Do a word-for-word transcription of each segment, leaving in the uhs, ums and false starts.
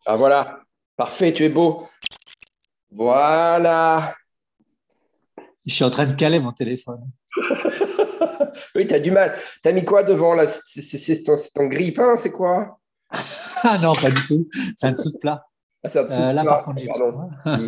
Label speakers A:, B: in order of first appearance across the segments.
A: Ah voilà, parfait, tu es beau. Voilà.
B: Je suis en train de caler mon téléphone.
A: Oui, t'as du mal. T'as mis quoi devant là? C'est c'est- c'est ton, c'est ton grille-pain, c'est quoi?
B: Ah non, pas du tout. C'est un dessous de plat.
A: Ah, c'est un dessous de
B: Euh, là, par
A: plat,
B: contre, j'ai pas.
A: pardon. Hmm.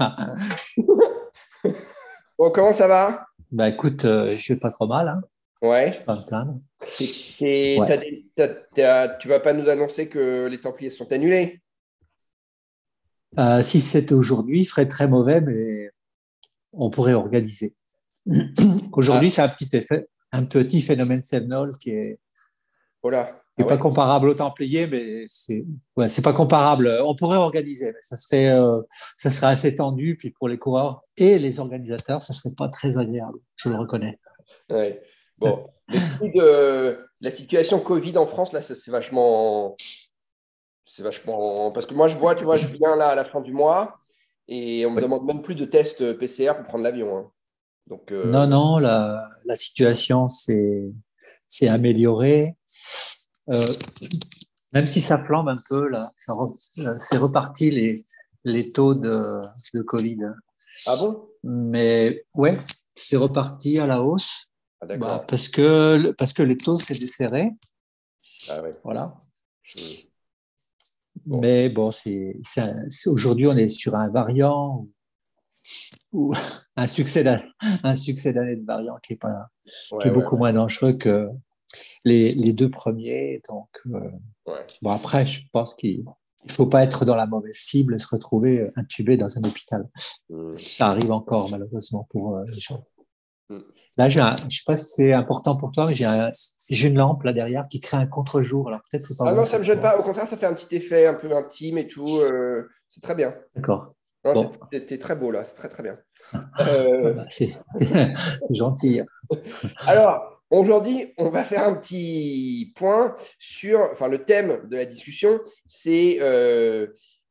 A: Bon, comment ça va?
B: Bah écoute, euh, je vais pas trop mal, hein. Je
A: Ouais.
B: vais pas me plaindre.
A: T'es- t'es-
B: Ouais.
A: t'as des- t'as- t'as- tu vas pas nous annoncer que les Templiers sont annulés?
B: Euh, si c'était aujourd'hui, il ferait très mauvais, mais on pourrait organiser.
A: Ah,
B: Aujourd'hui, c'est un petit effet, un petit phénomène séminal qui est,
A: oh là.
B: qui
A: Ah
B: est pas
A: ouais?
B: comparable aux Templiers, mais c'est, ouais, c'est pas comparable. On pourrait organiser, mais ça serait, euh, ça serait assez tendu, puis pour les coureurs et les organisateurs, ça serait pas très agréable. Je le reconnais.
A: Ouais. Bon. Le truc de la situation Covid en France, là, ça, c'est vachement. C'est vachement. Parce que moi, je vois, tu vois, je viens là à la fin du mois et on me
B: Oui.
A: demande même plus de test P C R pour prendre l'avion, hein. Donc,
B: Non,
A: euh,
B: non, la, la situation s'est s'est améliorée. Euh, Même si ça flambe un peu, là, ça re- euh, c'est reparti les, les taux de, de Covid.
A: ah bon?
B: Mais ouais, c'est reparti à la hausse,
A: Ah
B: bah,
A: d'accord.
B: parce que, parce que les taux s'est desserré.
A: Ah ouais.
B: Voilà.
A: Hmm. Bon.
B: Mais bon, c'est, c'est un- c'est- aujourd'hui, on est sur un variant ou un succès d'un- un succès d'année de variant qui est pas, qui
A: Ouais,
B: est
A: ouais,
B: beaucoup
A: ouais.
B: moins dangereux que les, les deux premiers. Donc, euh,
A: Ouais.
B: bon, après, je pense qu'il il faut pas être dans la mauvaise cible et se retrouver intubé dans un hôpital.
A: Hmm.
B: Ça arrive encore, malheureusement, pour euh, les gens.
A: Hmm.
B: Là, j'ai un, je sais pas si c'est important pour toi, mais j'ai un, j'ai une lampe là derrière qui crée un contre-jour. Alors peut-être c'est pas
A: Ah
B: bon
A: non, ça ne me
B: pour
A: gêne
B: toi.
A: pas. Au contraire, ça fait un petit effet un peu intime et tout. euh, c'est très bien.
B: D'accord.
A: Non, t'es,
B: Bon,
A: t'es- t'es très beau là. C'est très, très bien.
B: ah
A: Euh,
B: bah, c'est c'est gentil.
A: alors, aujourd'hui, on va faire un petit point sur. Enfin, le thème de la discussion, c'est euh,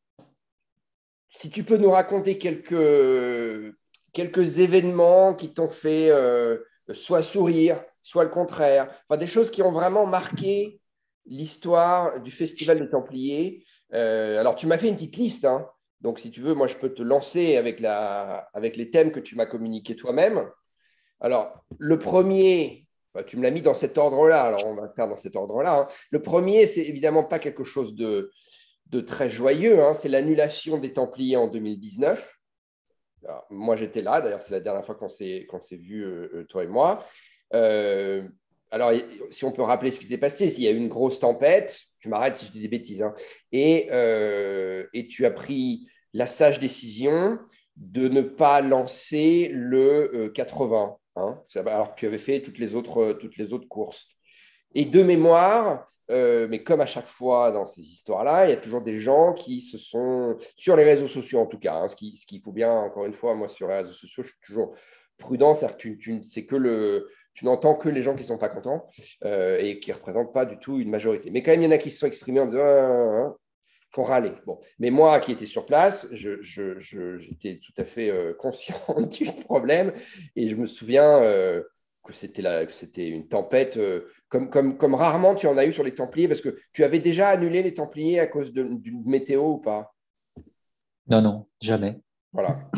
A: si tu peux nous raconter quelques, quelques événements qui t'ont fait euh, soit sourire, soit le contraire, enfin, des choses qui ont vraiment marqué l'histoire du Festival des Templiers. Euh, alors, tu m'as fait une petite liste, hein. Donc, si tu veux, moi, je peux te lancer avec, la, avec les thèmes que tu m'as communiqués toi-même. Alors, le premier, bah, tu me l'as mis dans cet ordre-là, alors on va le faire dans cet ordre-là, hein. Le premier, c'est évidemment pas quelque chose de, de très joyeux, hein. C'est l'annulation des Templiers en deux mille dix-neuf. Alors, moi, j'étais là, d'ailleurs, c'est la dernière fois qu'on s'est qu'on s'est vu, euh, toi et moi. Euh, alors, si on peut rappeler ce qui s'est passé, s'il y a eu une grosse tempête, tu m'arrêtes si je dis des bêtises, hein, et, euh, et tu as pris la sage décision de ne pas lancer le euh, quatre-vingts, hein, alors que tu avais fait toutes les autres, toutes les autres courses. Et de mémoire, euh, mais comme à chaque fois dans ces histoires-là, il y a toujours des gens qui se sont, sur les réseaux sociaux en tout cas, hein, ce qu'il ce qu'il faut bien, encore une fois, moi sur les réseaux sociaux, je suis toujours prudent, c'est-à-dire que tu, tu, c'est que le, tu n'entends que les gens qui ne sont pas contents euh, et qui ne représentent pas du tout une majorité. Mais quand même, il y en a qui se sont exprimés en disant, ah, ah, ah, qu'on râlait. Bon. Mais moi qui étais sur place, je, je, je, j'étais tout à fait euh, conscient du problème et je me souviens euh, que c'était, la, que c'était une tempête euh, comme, comme, comme rarement tu en as eu sur les Templiers, parce que tu avais déjà annulé les Templiers à cause de, d'une météo ou pas?
B: Non, non, jamais.
A: Voilà.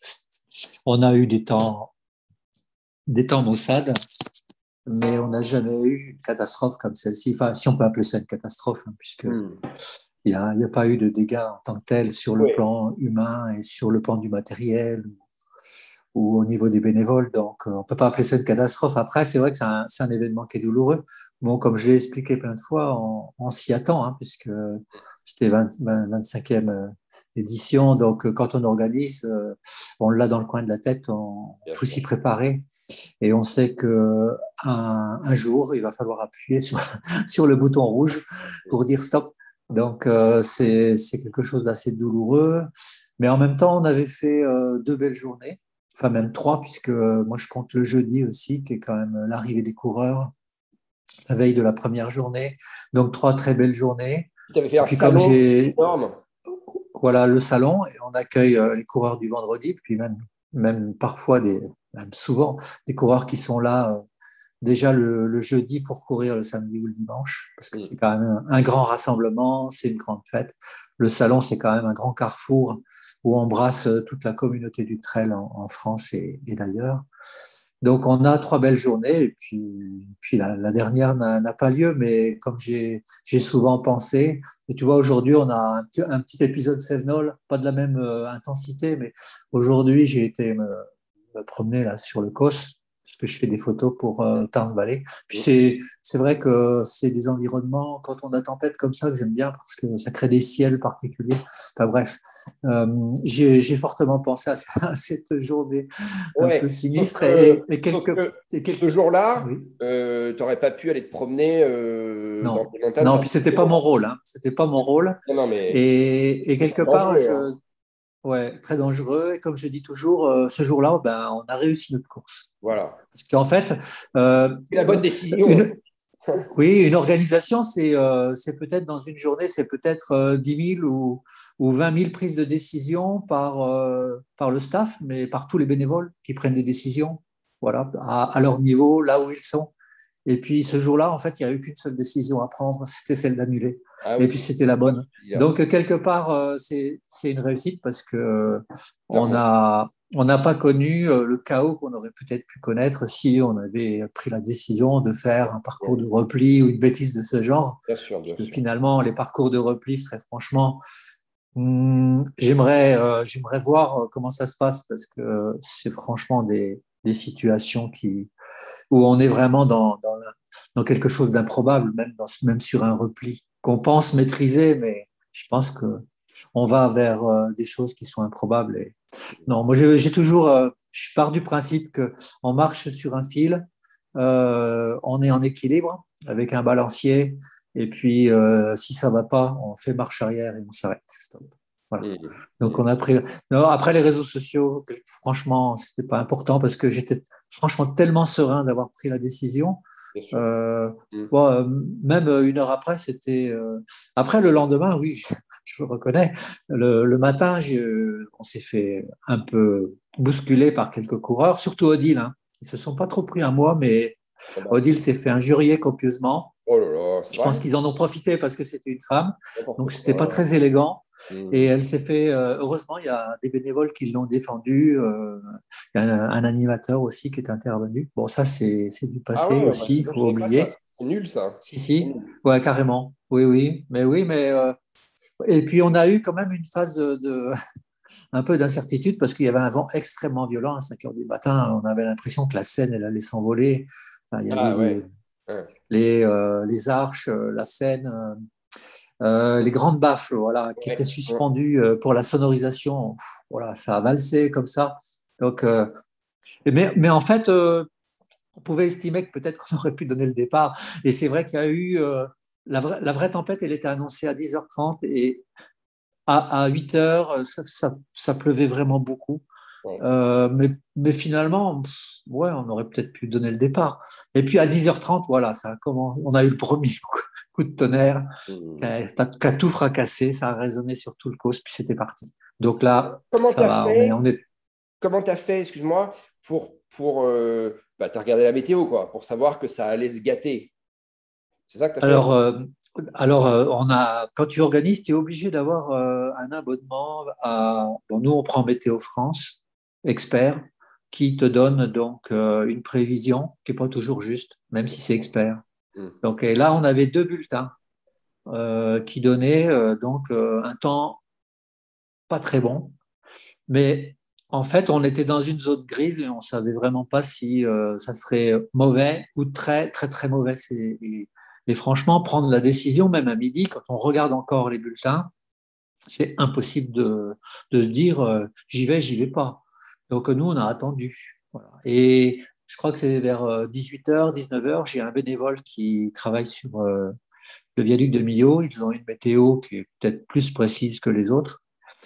B: On a eu des temps, des temps maussades, mais on n'a jamais eu une catastrophe comme celle-ci. Enfin, si on peut appeler ça une catastrophe, hein, puisque
A: Hmm.
B: il n'y a, il y a pas eu de dégâts en tant que tel sur le
A: Oui.
B: plan humain et sur le plan du matériel ou au niveau des bénévoles. Donc, euh, on peut pas appeler ça une catastrophe. Après, c'est vrai que c'est un, c'est un événement qui est douloureux. Bon, comme je l'ai expliqué plein de fois, on, on s'y attend, hein, puisque c'était vingt, vingt, vingt-cinquième euh, édition. Donc, euh, quand on organise, euh, on l'a dans le coin de la tête. On
A: Bien
B: faut
A: sûr.
B: s'y préparer. Et on sait que un, un jour, il va falloir appuyer sur, sur le bouton rouge pour dire stop. Donc, euh, c'est, c'est quelque chose d'assez douloureux. Mais en même temps, on avait fait euh, deux belles journées, enfin même trois, puisque euh, moi je compte le jeudi aussi, qui est quand même l'arrivée des coureurs, la veille de la première journée. Donc trois très belles journées.
A: Tu avais fait
B: Et
A: un
B: puis comme
A: salon
B: j'ai,
A: énorme.
B: voilà, le salon, et on accueille euh, les coureurs du vendredi, puis même, même parfois, des, même souvent, des coureurs qui sont là euh, déjà le, le jeudi pour courir le samedi ou le dimanche, parce que
A: Mm.
B: c'est quand même un, un grand rassemblement, c'est une grande fête. Le salon, c'est quand même un grand carrefour où on embrasse toute la communauté du trail en, en France et, et d'ailleurs. Donc on a trois belles journées et puis, puis la, la dernière n'a n'a pas lieu, mais comme j'ai j'ai souvent pensé, et tu vois aujourd'hui on a un petit, un petit épisode Sevenol, pas de la même euh, intensité, mais aujourd'hui j'ai été me, me promener là sur le Causse parce que je fais des photos pour euh, Tarn Valley. Puis
A: Mm.
B: c'est c'est vrai que c'est des environnements quand on a tempête comme ça que j'aime bien parce que ça crée des ciels particuliers. Enfin bref, euh, j'ai j'ai fortement pensé à, à cette journée un peu
A: Ouais, sauf
B: sinistre
A: que,
B: et, et
A: sauf
B: quelques,
A: que
B: et
A: ce
B: quelques...
A: jour-là,
B: Oui,
A: euh, tu n'aurais pas pu aller te promener euh, dans
B: non.
A: tes montagnes
B: Non,
A: faire
B: puis
A: du
B: c'était pas
A: vélo.
B: mon rôle, hein. C'était pas mon rôle.
A: Non, non, mais
B: Et, et
A: c'est
B: quelque
A: très
B: part,
A: dangereux,
B: je,
A: hein.
B: ouais, très dangereux. Et comme je dis toujours, euh, ce jour-là, ben, on a réussi notre course. Voilà.
A: Voilà.
B: Parce qu'en fait, euh,
A: C'est la bonne décision.
B: une, oui, une organisation, c'est euh, c'est peut-être dans une journée, c'est peut-être euh, dix mille ou, ou vingt mille prises de décision par, euh, par le staff, mais par tous les bénévoles qui prennent des décisions, voilà, à, à leur niveau, là où ils sont. Et puis ce jour-là, en fait, il n'y a eu qu'une seule décision à prendre, c'était celle d'annuler.
A: Ah
B: Et
A: oui,
B: puis
A: c'est
B: c'était la
A: ça que
B: bonne.
A: je veux dire,
B: Donc quelque part, euh, c'est c'est une réussite parce que euh, on
A: clairement.
B: a on n'a pas connu euh, le chaos qu'on aurait peut-être pu connaître si on avait pris la décision de faire un parcours
A: Ouais,
B: de repli ou une bêtise de ce genre.
A: bien sûr,
B: Parce
A: bien
B: que
A: sûr.
B: finalement, les parcours de repli, très franchement, hum, j'aimerais euh, j'aimerais voir comment ça se passe parce que c'est franchement des, des situations qui où on est vraiment dans, dans, la- dans quelque chose d'improbable, même, dans, même sur un repli qu'on pense maîtriser, mais je pense que on va vers euh, des choses qui sont improbables. Et... Non, moi j'ai j'ai toujours, euh, je pars du principe que on marche sur un fil, euh, on est en équilibre avec un balancier, et puis euh, si ça va pas, on fait marche arrière et on s'arrête. Stop. Voilà.
A: Mm,
B: Donc
A: mm,
B: on a pris. Non, après les réseaux sociaux, franchement, c'était pas important parce que j'étais franchement tellement serein d'avoir pris la décision.
A: bien sûr.
B: Euh,
A: Mm.
B: bon, euh, même une heure après, c'était. Euh... Après le lendemain, oui, je, je le reconnais. Le, le matin, je, on s'est fait un peu bousculer par quelques coureurs, surtout Odile. Hein. Ils se sont pas trop pris à moi, mais
A: Ah bah,
B: Odile s'est fait injurier copieusement.
A: oh là là, c'est
B: Je pense
A: vrai?
B: qu'ils en ont profité parce que c'était une femme,
A: N'importe
B: donc c'était pas
A: quoi.
B: très élégant. Et
A: Mm.
B: elle s'est fait, euh, heureusement, il y a des bénévoles qui l'ont défendue. Euh, il y a un, un animateur aussi qui est intervenu. Bon, ça, c'est c'est du
A: Ah
B: passé
A: ouais, bah,
B: aussi,
A: dis
B: il
A: donc,
B: faut
A: je savais pas ça.
B: oublier.
A: C'est nul, ça.
B: Si,
A: C'est
B: si,
A: nul.
B: ouais, carrément. Oui, oui, mais oui, mais euh, et puis on a eu quand même une phase de, de un peu d'incertitude parce qu'il y avait un vent extrêmement violent à cinq heures du matin. On avait l'impression que la Seine elle allait s'envoler. Enfin, il y avait
A: Ah
B: des,
A: ouais. Ouais.
B: les euh, les arches, euh, la Seine. Euh, Euh, les grandes baffles, voilà, qui étaient
A: Ouais. Ouais.
B: suspendues euh, pour la sonorisation. Pff, voilà, ça a valsé comme ça. Donc, euh, mais, mais en fait, euh, on pouvait estimer que peut-être qu'on aurait pu donner le départ. Et c'est vrai qu'il y a eu euh, la, vraie, la vraie tempête, elle était annoncée à dix heures trente et à, à huit heures, ça, ça, ça pleuvait vraiment beaucoup.
A: Ouais.
B: Euh, mais, mais finalement, pff, ouais, on aurait peut-être pu donner le départ. Et puis à dix heures trente, voilà, ça a commencé, on a eu le premier coup, coup de tonnerre qui
A: Mm.
B: a, qui a tout fracassé, ça a résonné sur tout le cause, puis c'était parti. Donc là,
A: Comment
B: ça
A: t'as
B: va, on est,
A: fait?
B: on est.
A: Comment t'as fait, excuse-moi, pour, pour euh, bah, t'as regardé la météo, quoi, pour savoir que ça allait se gâter. C'est ça que t'as fait?
B: Alors, euh, alors euh, on a, quand tu organises, tu es obligé d'avoir euh, un abonnement à. Bon, nous, on prend Météo France, expert, qui te donne donc euh, une prévision qui n'est pas toujours juste, même si c'est expert.
A: Mm.
B: Donc et là, on avait deux bulletins euh, qui donnaient euh, donc euh, un temps pas très bon, mais en fait, on était dans une zone grise et on savait vraiment pas si euh, ça serait mauvais ou très très très mauvais. Et, et, et franchement, prendre la décision, même à midi, quand on regarde encore les bulletins, c'est impossible de, de se dire euh, j'y vais, j'y vais pas. Donc nous, on a attendu. Voilà. Et je crois que c'est vers dix-huit heures, dix-neuf heures, j'ai un bénévole qui travaille sur euh, le viaduc de Millau. Ils ont une météo qui est peut-être plus précise que les autres.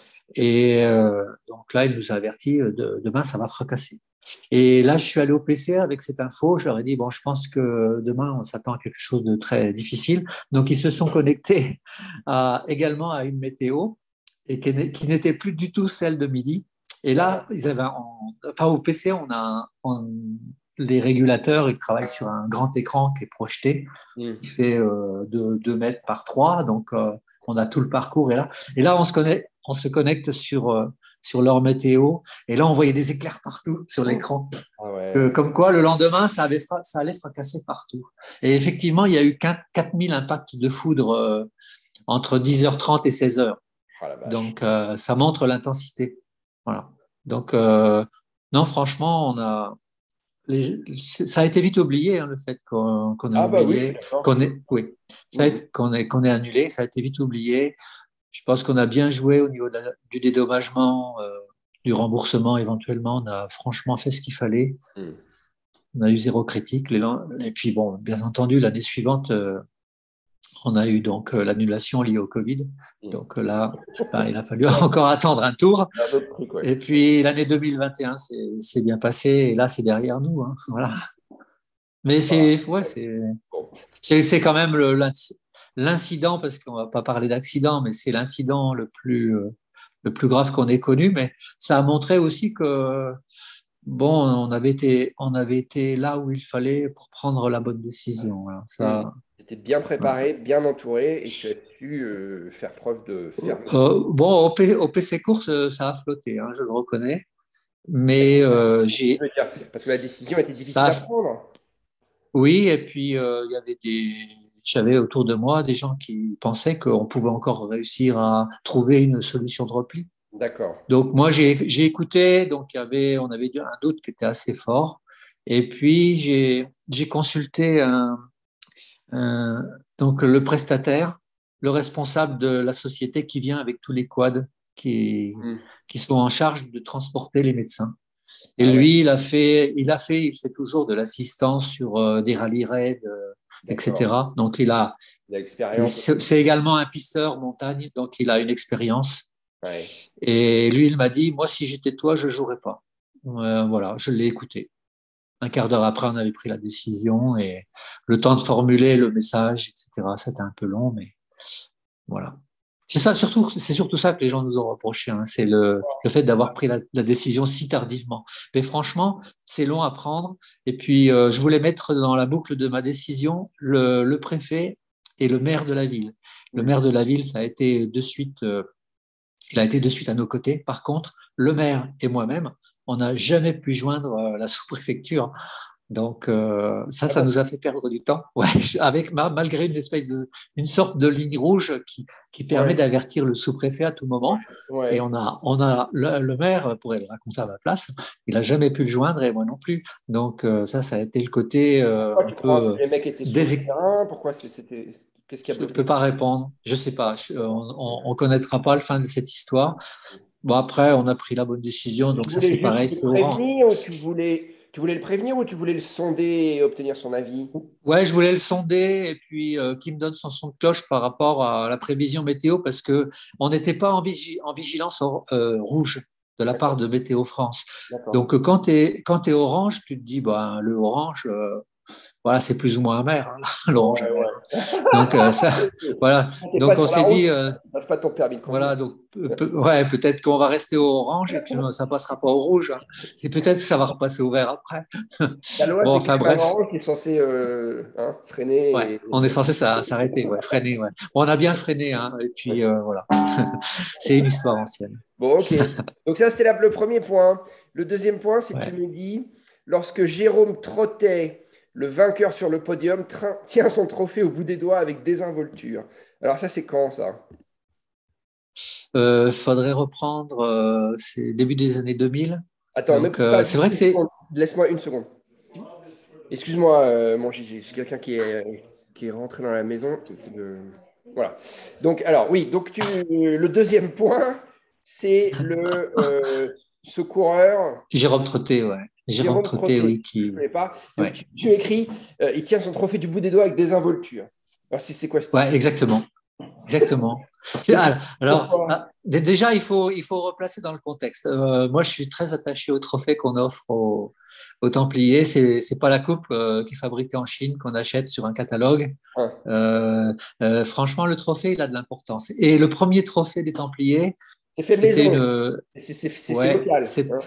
B: Et euh, donc là, il nous a averti, euh, de, demain, ça va fracasser. Et là, je suis allé au P C R avec cette info. Je leur ai dit, bon, je pense que demain, on s'attend à quelque chose de très difficile. Donc, ils se sont connectés à, également à une météo et qui, n'est- qui n'était plus du tout celle de midi. Et là, ils avaient, en- enfin, au P C, on a, on, les régulateurs, ils travaillent sur un grand écran qui est projeté,
A: Mm.
B: qui fait euh, deux mètres par trois. Donc, euh, on a tout le parcours. Et là, et là on, se connecte, on se connecte sur, euh, sur leur météo. Et là, on voyait des éclairs partout sur l'écran.
A: Ah ouais,
B: Que,
A: ouais.
B: comme quoi, le lendemain, ça, avait, ça allait fracasser partout. Et effectivement, il y a eu quatre mille impacts de foudre euh, entre dix heures trente et seize heures.
A: Ah la vache.
B: Donc, euh, ça montre l'intensité. Voilà. Donc, euh, non, franchement, on a, les, ça a été vite oublié, hein, le fait qu'on qu'on a
A: Ah bah oui, je suis
B: oublié,
A: d'accord.
B: qu'on est, oui, ça a,
A: Mm.
B: qu'on est, qu'on est annulé, ça a été vite oublié. Je pense qu'on a bien joué au niveau de la, du dédommagement, euh, du remboursement éventuellement. On a franchement fait ce qu'il fallait.
A: Mm.
B: On a eu zéro critique. Les, et puis, bon, bien entendu, l'année suivante, euh, on a eu donc euh, l'annulation liée au Covid.
A: Mm.
B: Donc euh, là, ben, il a fallu encore attendre un tour.
A: Un autre truc, ouais.
B: Et puis l'année deux mille vingt et un, c'est bien passé. Et là, c'est derrière nous. Hein, voilà. Mais
A: Voilà.
B: c'est ouais, c'est
A: Bon.
B: c'est quand même l'incident, parce qu'on va pas parler d'accident, mais c'est l'incident le plus euh, le plus grave qu'on ait connu. Mais ça a montré aussi que bon, on avait été on avait été là où il fallait pour prendre la bonne décision. Voilà.
A: Mm.
B: Ça.
A: C'était bien
B: Voilà.
A: préparé, bien entouré et tu as su euh, faire preuve de fermeté.
B: Euh, bon, au, P, au P C Course, ça a flotté, hein, je le reconnais. Mais euh,
A: Je
B: j'ai
A: veux dire, parce que la décision était difficile
B: ça,
A: à prendre.
B: oui, et puis euh, il y avait des, j'avais autour de moi des gens qui pensaient qu'on pouvait encore réussir à trouver une solution de repli.
A: D'accord.
B: Donc moi j'ai j'ai écouté, donc il y avait, on avait un doute qui était assez fort, et puis j'ai j'ai consulté un, un- donc le prestataire, le responsable de la société qui vient avec tous les quads qui
A: Mm.
B: qui sont en charge de transporter les médecins. Et
A: Ah ouais,
B: lui, il a fait, il a fait, il fait toujours de l'assistance sur euh, des rallye raids, euh,
A: d'accord.
B: et cetera. Donc il a,
A: Il a l'expérience.
B: c'est également un pisteur montagne, donc il a une expérience.
A: Ouais.
B: Et lui, il m'a dit, moi, si j'étais toi, je jouerais pas. Euh, voilà, je l'ai écouté. Un quart d'heure après, on avait pris la décision et le temps de formuler le message, et cetera. C'était un peu long, mais voilà. C'est ça, surtout, c'est surtout ça que les gens nous ont reproché, hein, c'est le, le fait d'avoir pris la, la décision si tardivement. Mais franchement, c'est long à prendre. Et puis, euh, je voulais mettre dans la boucle de ma décision le, le préfet et le maire de la ville. Le
A: Mm.
B: maire de la ville, ça a été de suite, euh, il a été de suite à nos côtés. Par contre, le maire et moi-même, on n'a jamais pu joindre euh, la sous-préfecture. Donc euh, ça,
A: Ah
B: ça
A: bon?
B: nous a fait perdre du temps, ouais, avec malgré une espèce de, une sorte de ligne rouge qui, qui permet
A: Ouais.
B: d'avertir le sous-préfet à tout moment. Et
A: Ouais.
B: on a, on a le, le maire pourrait le raconter à ma place. Il a jamais pu le joindre et moi non plus. Donc euh, ça, ça a été le côté euh,
A: Pourquoi
B: un
A: tu crois que
B: peu
A: les mecs étaient sur le
B: déséquilibré.
A: terrain? Pourquoi c'est- c'était. Qu'est-ce qui a
B: Je ne peux
A: bloqué?
B: pas répondre. Je sais pas. Je, on ne connaîtra pas le fin de cette histoire. Bon après, on a pris la bonne décision.
A: Tu
B: Donc ça,
A: voulais
B: c'est
A: juste
B: pareil,
A: le
B: c'est orange.
A: prévenir ou tu voulais, tu voulais le prévenir ou tu voulais le sonder et obtenir son avis?
B: Ouais, je voulais le sonder et puis euh, qu'il me donne son son de cloche par rapport à la prévision météo parce que on n'était pas en, vigi en vigilance euh, rouge de la part
A: D'accord,
B: de Météo France.
A: d'accord.
B: Donc quand tu es quand tu es orange, tu te dis ben le orange euh, voilà, c'est plus ou moins amer, hein, l'orange
A: Ouais,
B: amer.
A: ouais.
B: Donc euh, ça voilà,
A: Quand t'es pas
B: donc on
A: sur la
B: s'est
A: route,
B: dit euh,
A: tu passes pas ton permis de conduire.
B: voilà, donc pe pe ouais, peut-être qu'on va rester au orange et puis euh, ça passera pas au rouge, hein. Et peut-être que ça va repasser au vert après.
A: La loi,
B: Bon,
A: c'est
B: enfin
A: quand même un
B: bref.
A: orange qui est censé euh, hein, freiner.
B: Ouais,
A: Et...
B: on est censé s'arrêter, ouais, freiner, ouais. Bon, on a bien freiné, hein, et puis euh, voilà. C'est une histoire ancienne.
A: Bon, ok. Donc ça, c'était la- le premier point. Le deuxième point, c'est que tu
B: Ouais.
A: me dis, lorsque Jérôme Trottet, le vainqueur sur le podium, train- tient son trophée au bout des doigts avec désinvolture. Alors ça, c'est quand ça?
B: Euh, faudrait reprendre, euh, c'est début des années deux mille.
A: Attends, ne
B: Donc,
A: coupe pas
B: euh, c'est
A: juste
B: vrai que
A: une
B: c'est.
A: seconde. Laisse-moi une seconde. Excuse-moi, euh, mon Gigi, c'est quelqu'un qui est, qui est rentré dans la maison. C'est le- Voilà. Donc, alors, oui, donc tu, le deuxième point, c'est le euh, ce coureur,
B: Jérôme Trotté, ouais. Jérôme
A: Jérôme
B: Trotté,
A: Trottet.
B: oui,
A: Je ne
B: qui.
A: connais pas. Donc,
B: Ouais,
A: tu, tu écris, euh, il tient son trophée du bout des doigts avec désinvolture. Alors, c'est c'est quoi cette
B: ouais,
A: histoire?
B: exactement. Exactement. C'est-
A: Mais
B: ah, Alors,
A: pourquoi?
B: ah, dé- déjà, il faut, il faut replacer dans le contexte. Euh, moi, je suis très attaché au trophée qu'on offre aux, aux Templiers. C'est, c'est pas la coupe euh, qui est fabriquée en Chine qu'on achète sur un catalogue.
A: Hein,
B: Euh, euh, franchement, le trophée, il a de l'importance. Et le premier trophée des Templiers,
A: c'est fait
B: c'était
A: maison.
B: une,
A: C'est c'est- c'est- c'est
B: ouais,
A: local.
B: c'est,
A: Hein.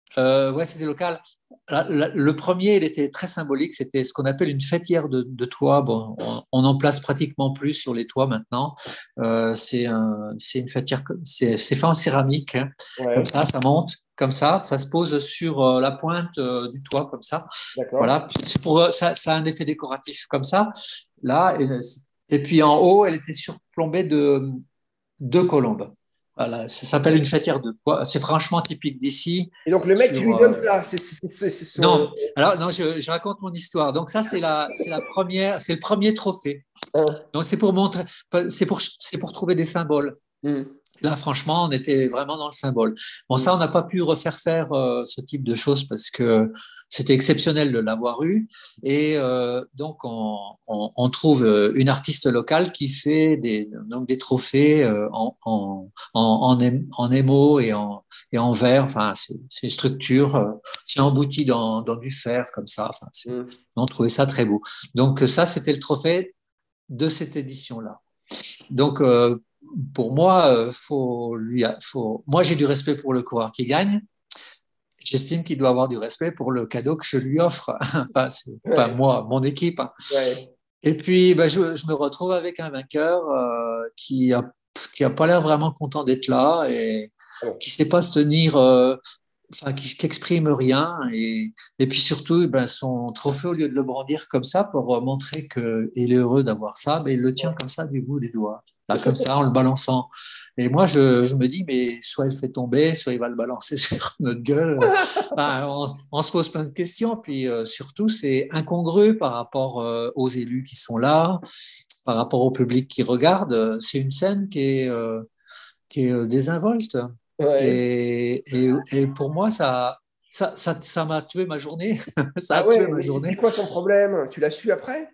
B: Euh, ouais, c'était local. La- la- le premier, il était très symbolique. C'était ce qu'on appelle une fêtière de, de toit. Bon, on, on en place pratiquement plus sur les toits maintenant. Euh, c'est un, c'est une fêtière, comme- c'est c'est fait en céramique, hein. Comme
A: Ouais,
B: ça, ça monte, comme ça, ça se pose sur euh, la pointe euh, du toit, comme ça.
A: d'accord.
B: Voilà. C'est pour, euh, ça, ça a un effet décoratif, comme ça. Là, et, et puis en haut, elle était surplombée de deux colombes. Voilà, ça s'appelle une fêtière de toit. C'est franchement typique d'ici.
A: Et donc, le mec, tu
B: Sur,
A: lui donnes
B: euh,
A: ça. C'est c'est- c'est- c'est son.
B: non, alors non, je, je raconte mon histoire. Donc ça, c'est la, c'est la première, c'est le premier trophée.
A: Hein.
B: Donc c'est pour montrer, c'est pour, c'est pour trouver des symboles.
A: Hmm,
B: Là, franchement, on était vraiment dans le symbole. Bon,
A: hmm.
B: ça, on n'a pas pu refaire faire euh, ce type de choses parce que c'était exceptionnel de l'avoir eu. Et euh, donc, on, on, on trouve euh, une artiste locale qui fait des, donc des trophées euh, en, en, en, en, ém- en émaux et en, et en verre. Enfin, c'est c'est une structure, euh, c'est embouti dans, dans du fer comme ça. Enfin, c'est-
A: Hmm.
B: on trouvait ça très beau. Donc, ça, c'était le trophée de cette édition-là. Donc, euh, pour moi, euh, faut lui, faut... moi, j'ai du respect pour le coureur qui gagne. J'estime qu'il doit avoir du respect pour le cadeau que je lui offre. Enfin, c'est... enfin
A: Ouais,
B: moi, mon équipe.
A: ouais.
B: Et puis, ben, je, je, me retrouve avec un vainqueur euh, qui a, qui a pas l'air vraiment content d'être là et
A: Ah bon.
B: qui sait pas se tenir, euh, enfin, qui, qui exprime rien. Et, et puis surtout, ben, son trophée, au lieu de le brandir comme ça pour montrer qu'il est heureux d'avoir ça, ben, il le tient comme ça du bout des doigts, là, comme ça, en le balançant. Et moi, je, je me dis, mais soit il le fait tomber, soit il va le balancer sur notre gueule. Ben, on, on se pose plein de questions. Puis euh, surtout, c'est incongru par rapport euh, aux élus qui sont là, par rapport au public qui regarde. C'est une scène qui est, euh, qui est euh, désinvolte.
A: Ouais.
B: Et, et, et pour moi, ça, ça, ça, ça m'a tué ma journée. Ça a
A: Ah
B: tué
A: ouais,
B: ma
A: mais c'était
B: journée.
A: quoi son problème? Tu l'as su après?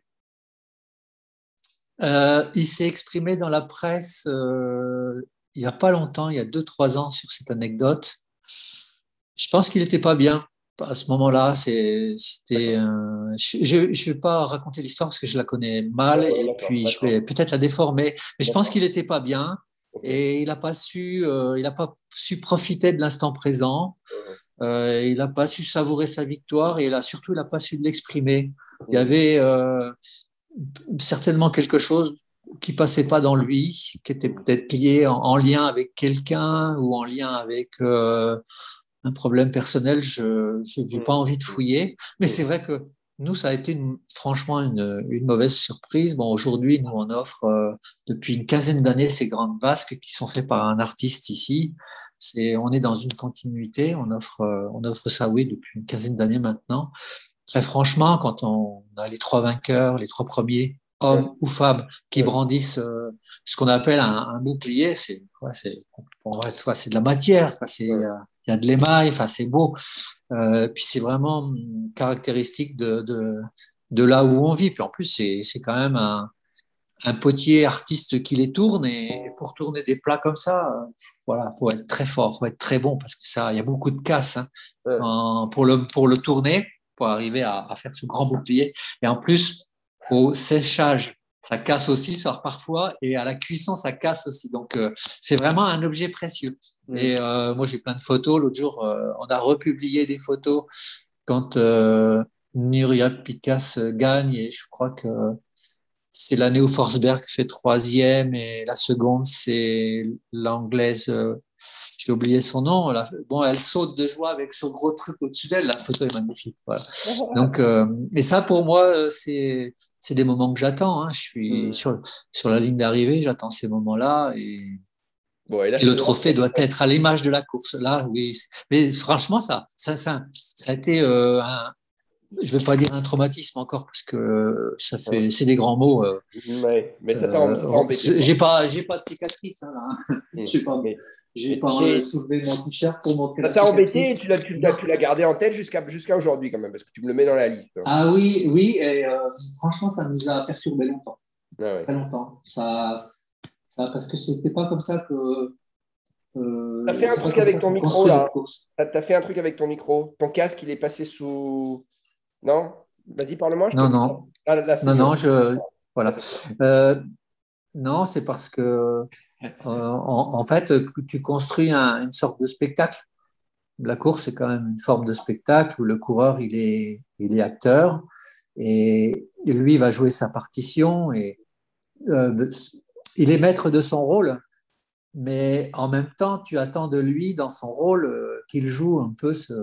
B: Euh, il s'est exprimé dans la presse euh, il n'y a pas longtemps, il y a deux, trois ans, sur cette anecdote. Je pense qu'il n'était pas bien à ce moment-là. C'est, c'était,
A: D'accord.
B: euh, je ne vais pas raconter l'histoire parce que je la connais mal
A: Ouais, ouais,
B: et
A: d'accord,
B: puis je vais
A: d'accord,
B: peut-être la déformer. Mais je pense qu'il
A: d'accord.
B: n'était pas bien
A: Ok.
B: et il n'a pas su, euh, il n'a pas su profiter de l'instant présent.
A: Mhm.
B: Euh, il n'a pas su savourer sa victoire et il a, surtout, il n'a pas su l'exprimer. Il y
A: Mhm.
B: avait euh, certainement quelque chose qui passait pas dans lui, qui était
A: Mhm.
B: peut-être lié en, en lien avec quelqu'un ou en lien avec euh, un problème personnel. Je n'ai pas envie de
A: Mhm.
B: fouiller, mais c'est vrai que nous, ça a été une, franchement une, une mauvaise surprise. Bon, aujourd'hui, nous, on offre euh, depuis une quinzaine d'années ces grandes vasques qui sont faites par un artiste ici. C'est, on est dans une continuité. On offre, euh, on offre ça, oui, depuis une quinzaine d'années maintenant. Très franchement, quand on a les trois vainqueurs, les trois premiers,
A: Ouais,
B: hommes ou femmes, qui
A: ouais.
B: brandissent euh, ce qu'on appelle un, un bouclier, c'est ouais, c'est bon, ouais, tu vois, c'est de la matière, quoi, c'est
A: Ouais.
B: euh, il y a de l'émail, enfin c'est beau. Euh, puis c'est vraiment hum, caractéristique de, de de là où on vit. Puis en plus c'est c'est quand même un un potier artiste qui les tourne et pour tourner des plats comme ça, euh, voilà, faut être très fort, faut être très bon parce que ça, il y a beaucoup de casse hein,
A: Ouais.
B: quand- pour le pour le tourner, pour arriver à, à faire ce grand bouclier. Et en plus, au séchage, ça casse aussi, sort parfois, et à la cuisson, ça casse aussi. Donc, euh, c'est vraiment un objet précieux.
A: Mhm.
B: Et euh, moi, j'ai plein de photos. L'autre jour, euh, on a republié des photos quand euh, Nuria Picasse gagne, et je crois que c'est l'année où Forsberg fait troisième et la seconde, c'est l'anglaise, euh, j'ai oublié son nom. Là. Bon, elle saute de joie avec ce gros truc au-dessus d'elle. La photo est magnifique. Voilà. Donc, euh, et ça, pour moi, euh, c'est, c'est des moments que j'attends. Hein. Je suis
A: Mhm.
B: sur, sur la ligne d'arrivée, j'attends ces moments-là et,
A: Bon, et là,
B: et le
A: c'est
B: trophée doit être à l'image de la course. Là, oui. Mais franchement, ça, ça, ça, ça a été euh, un, je vais pas dire un traumatisme encore parce que ça fait, c'est des grands mots. Euh,
A: ouais. Mais ça t'a em- ça t'a
B: euh,
A: embêté, quoi.
B: j'ai pas, j'ai pas de cicatrice. Hein, là.
A: Mhm.
B: J'ai pas,
A: Mais,
B: j'ai
A: mais tu
B: pas euh,
A: sais,
B: soulevé mon t-shirt pour montrer
A: ça
B: la
A: t'a embêté et
B: cicatrice.
A: tu l'as tu
B: Non.
A: l'as, tu l'as gardé en tête jusqu'à jusqu'à aujourd'hui, quand même, parce que tu me le mets dans la liste, hein.
B: Ah oui, oui, et euh, franchement, ça nous a perturbé longtemps,
A: Ah ouais.
B: très longtemps. Ça, ça, parce que c'était pas comme ça que,
A: T'as
B: euh,
A: fait un
B: c'est pas
A: truc
B: comme
A: avec
B: ça
A: ton
B: qu'on
A: micro,
B: construit
A: là.
B: notre course.
A: T'as t'as fait un truc avec ton micro. Ton casque, il est passé sous. Non? Vas-y, parle-moi, je
B: Non,
A: t'écoute.
B: non,
A: Ah, là, là, c'est
B: non,
A: mieux.
B: non, je,
A: Là,
B: voilà.
A: c'est bon.
B: Euh, non, c'est parce que, euh, en, en fait, tu construis un- une sorte de spectacle. la course, c'est quand même une forme de spectacle où le coureur, il est, il est acteur et, et lui va jouer sa partition et euh, il est maître de son rôle, mais en même temps, tu attends de lui, dans son rôle, euh, qu'il joue un peu ce,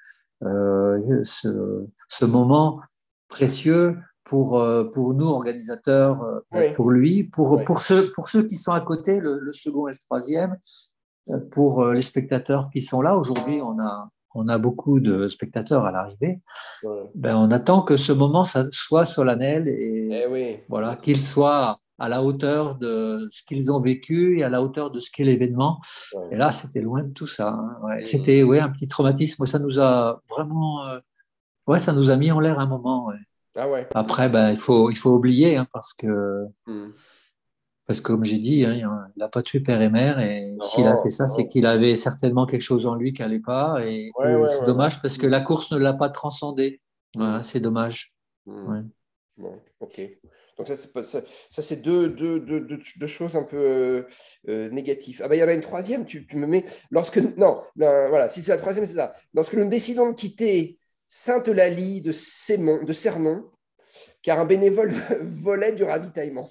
B: euh, ce, ce moment précieux pour, euh, pour nous, organisateurs, euh,
A: Oui,
B: pour lui, pour,
A: oui.
B: pour, ceux, pour ceux qui sont à côté, le, le second et le troisième, euh, pour euh, les spectateurs qui sont là. Aujourd'hui, on a, on a beaucoup de spectateurs à l'arrivée.
A: Ouais.
B: Ben, on attend que ce moment ça soit solennel et
A: Eh oui.
B: voilà, qu'il soit à la hauteur de ce qu'ils ont vécu et à la hauteur de ce qu'est l'événement. Et
A: Ouais.
B: là, c'était loin de tout ça, hein. Ouais,
A: Mm.
B: c'était ouais, un petit traumatisme. Ça nous a vraiment, euh, ouais, ça nous a mis en l'air un moment. Ouais.
A: Ah ouais.
B: Après, ben, il faut, il faut oublier hein, parce que,
A: Mm.
B: parce que comme j'ai dit, hein, il n'a pas tué père et mère. Et s'il a fait
A: Non,
B: ça, c'est
A: non.
B: qu'il avait certainement quelque chose en lui qui n'allait pas. Et,
A: Ouais,
B: et
A: ouais,
B: c'est
A: ouais, ouais.
B: dommage parce que la course ne l'a pas transcendé.
A: Mm.
B: Voilà, c'est dommage.
A: Mm.
B: Ouais.
A: Bon, ok. Donc ça, c'est pas- ça, ça, c'est deux, deux, deux, deux, deux choses un peu euh, euh, négatives. Ah ben il y en a une troisième, tu, tu me mets... Lorsque... Non, non, voilà, si c'est la troisième, c'est ça. Lorsque nous décidons de quitter Sainte-Eulalie de, Sémon, de Cernon, car un bénévole volait du ravitaillement.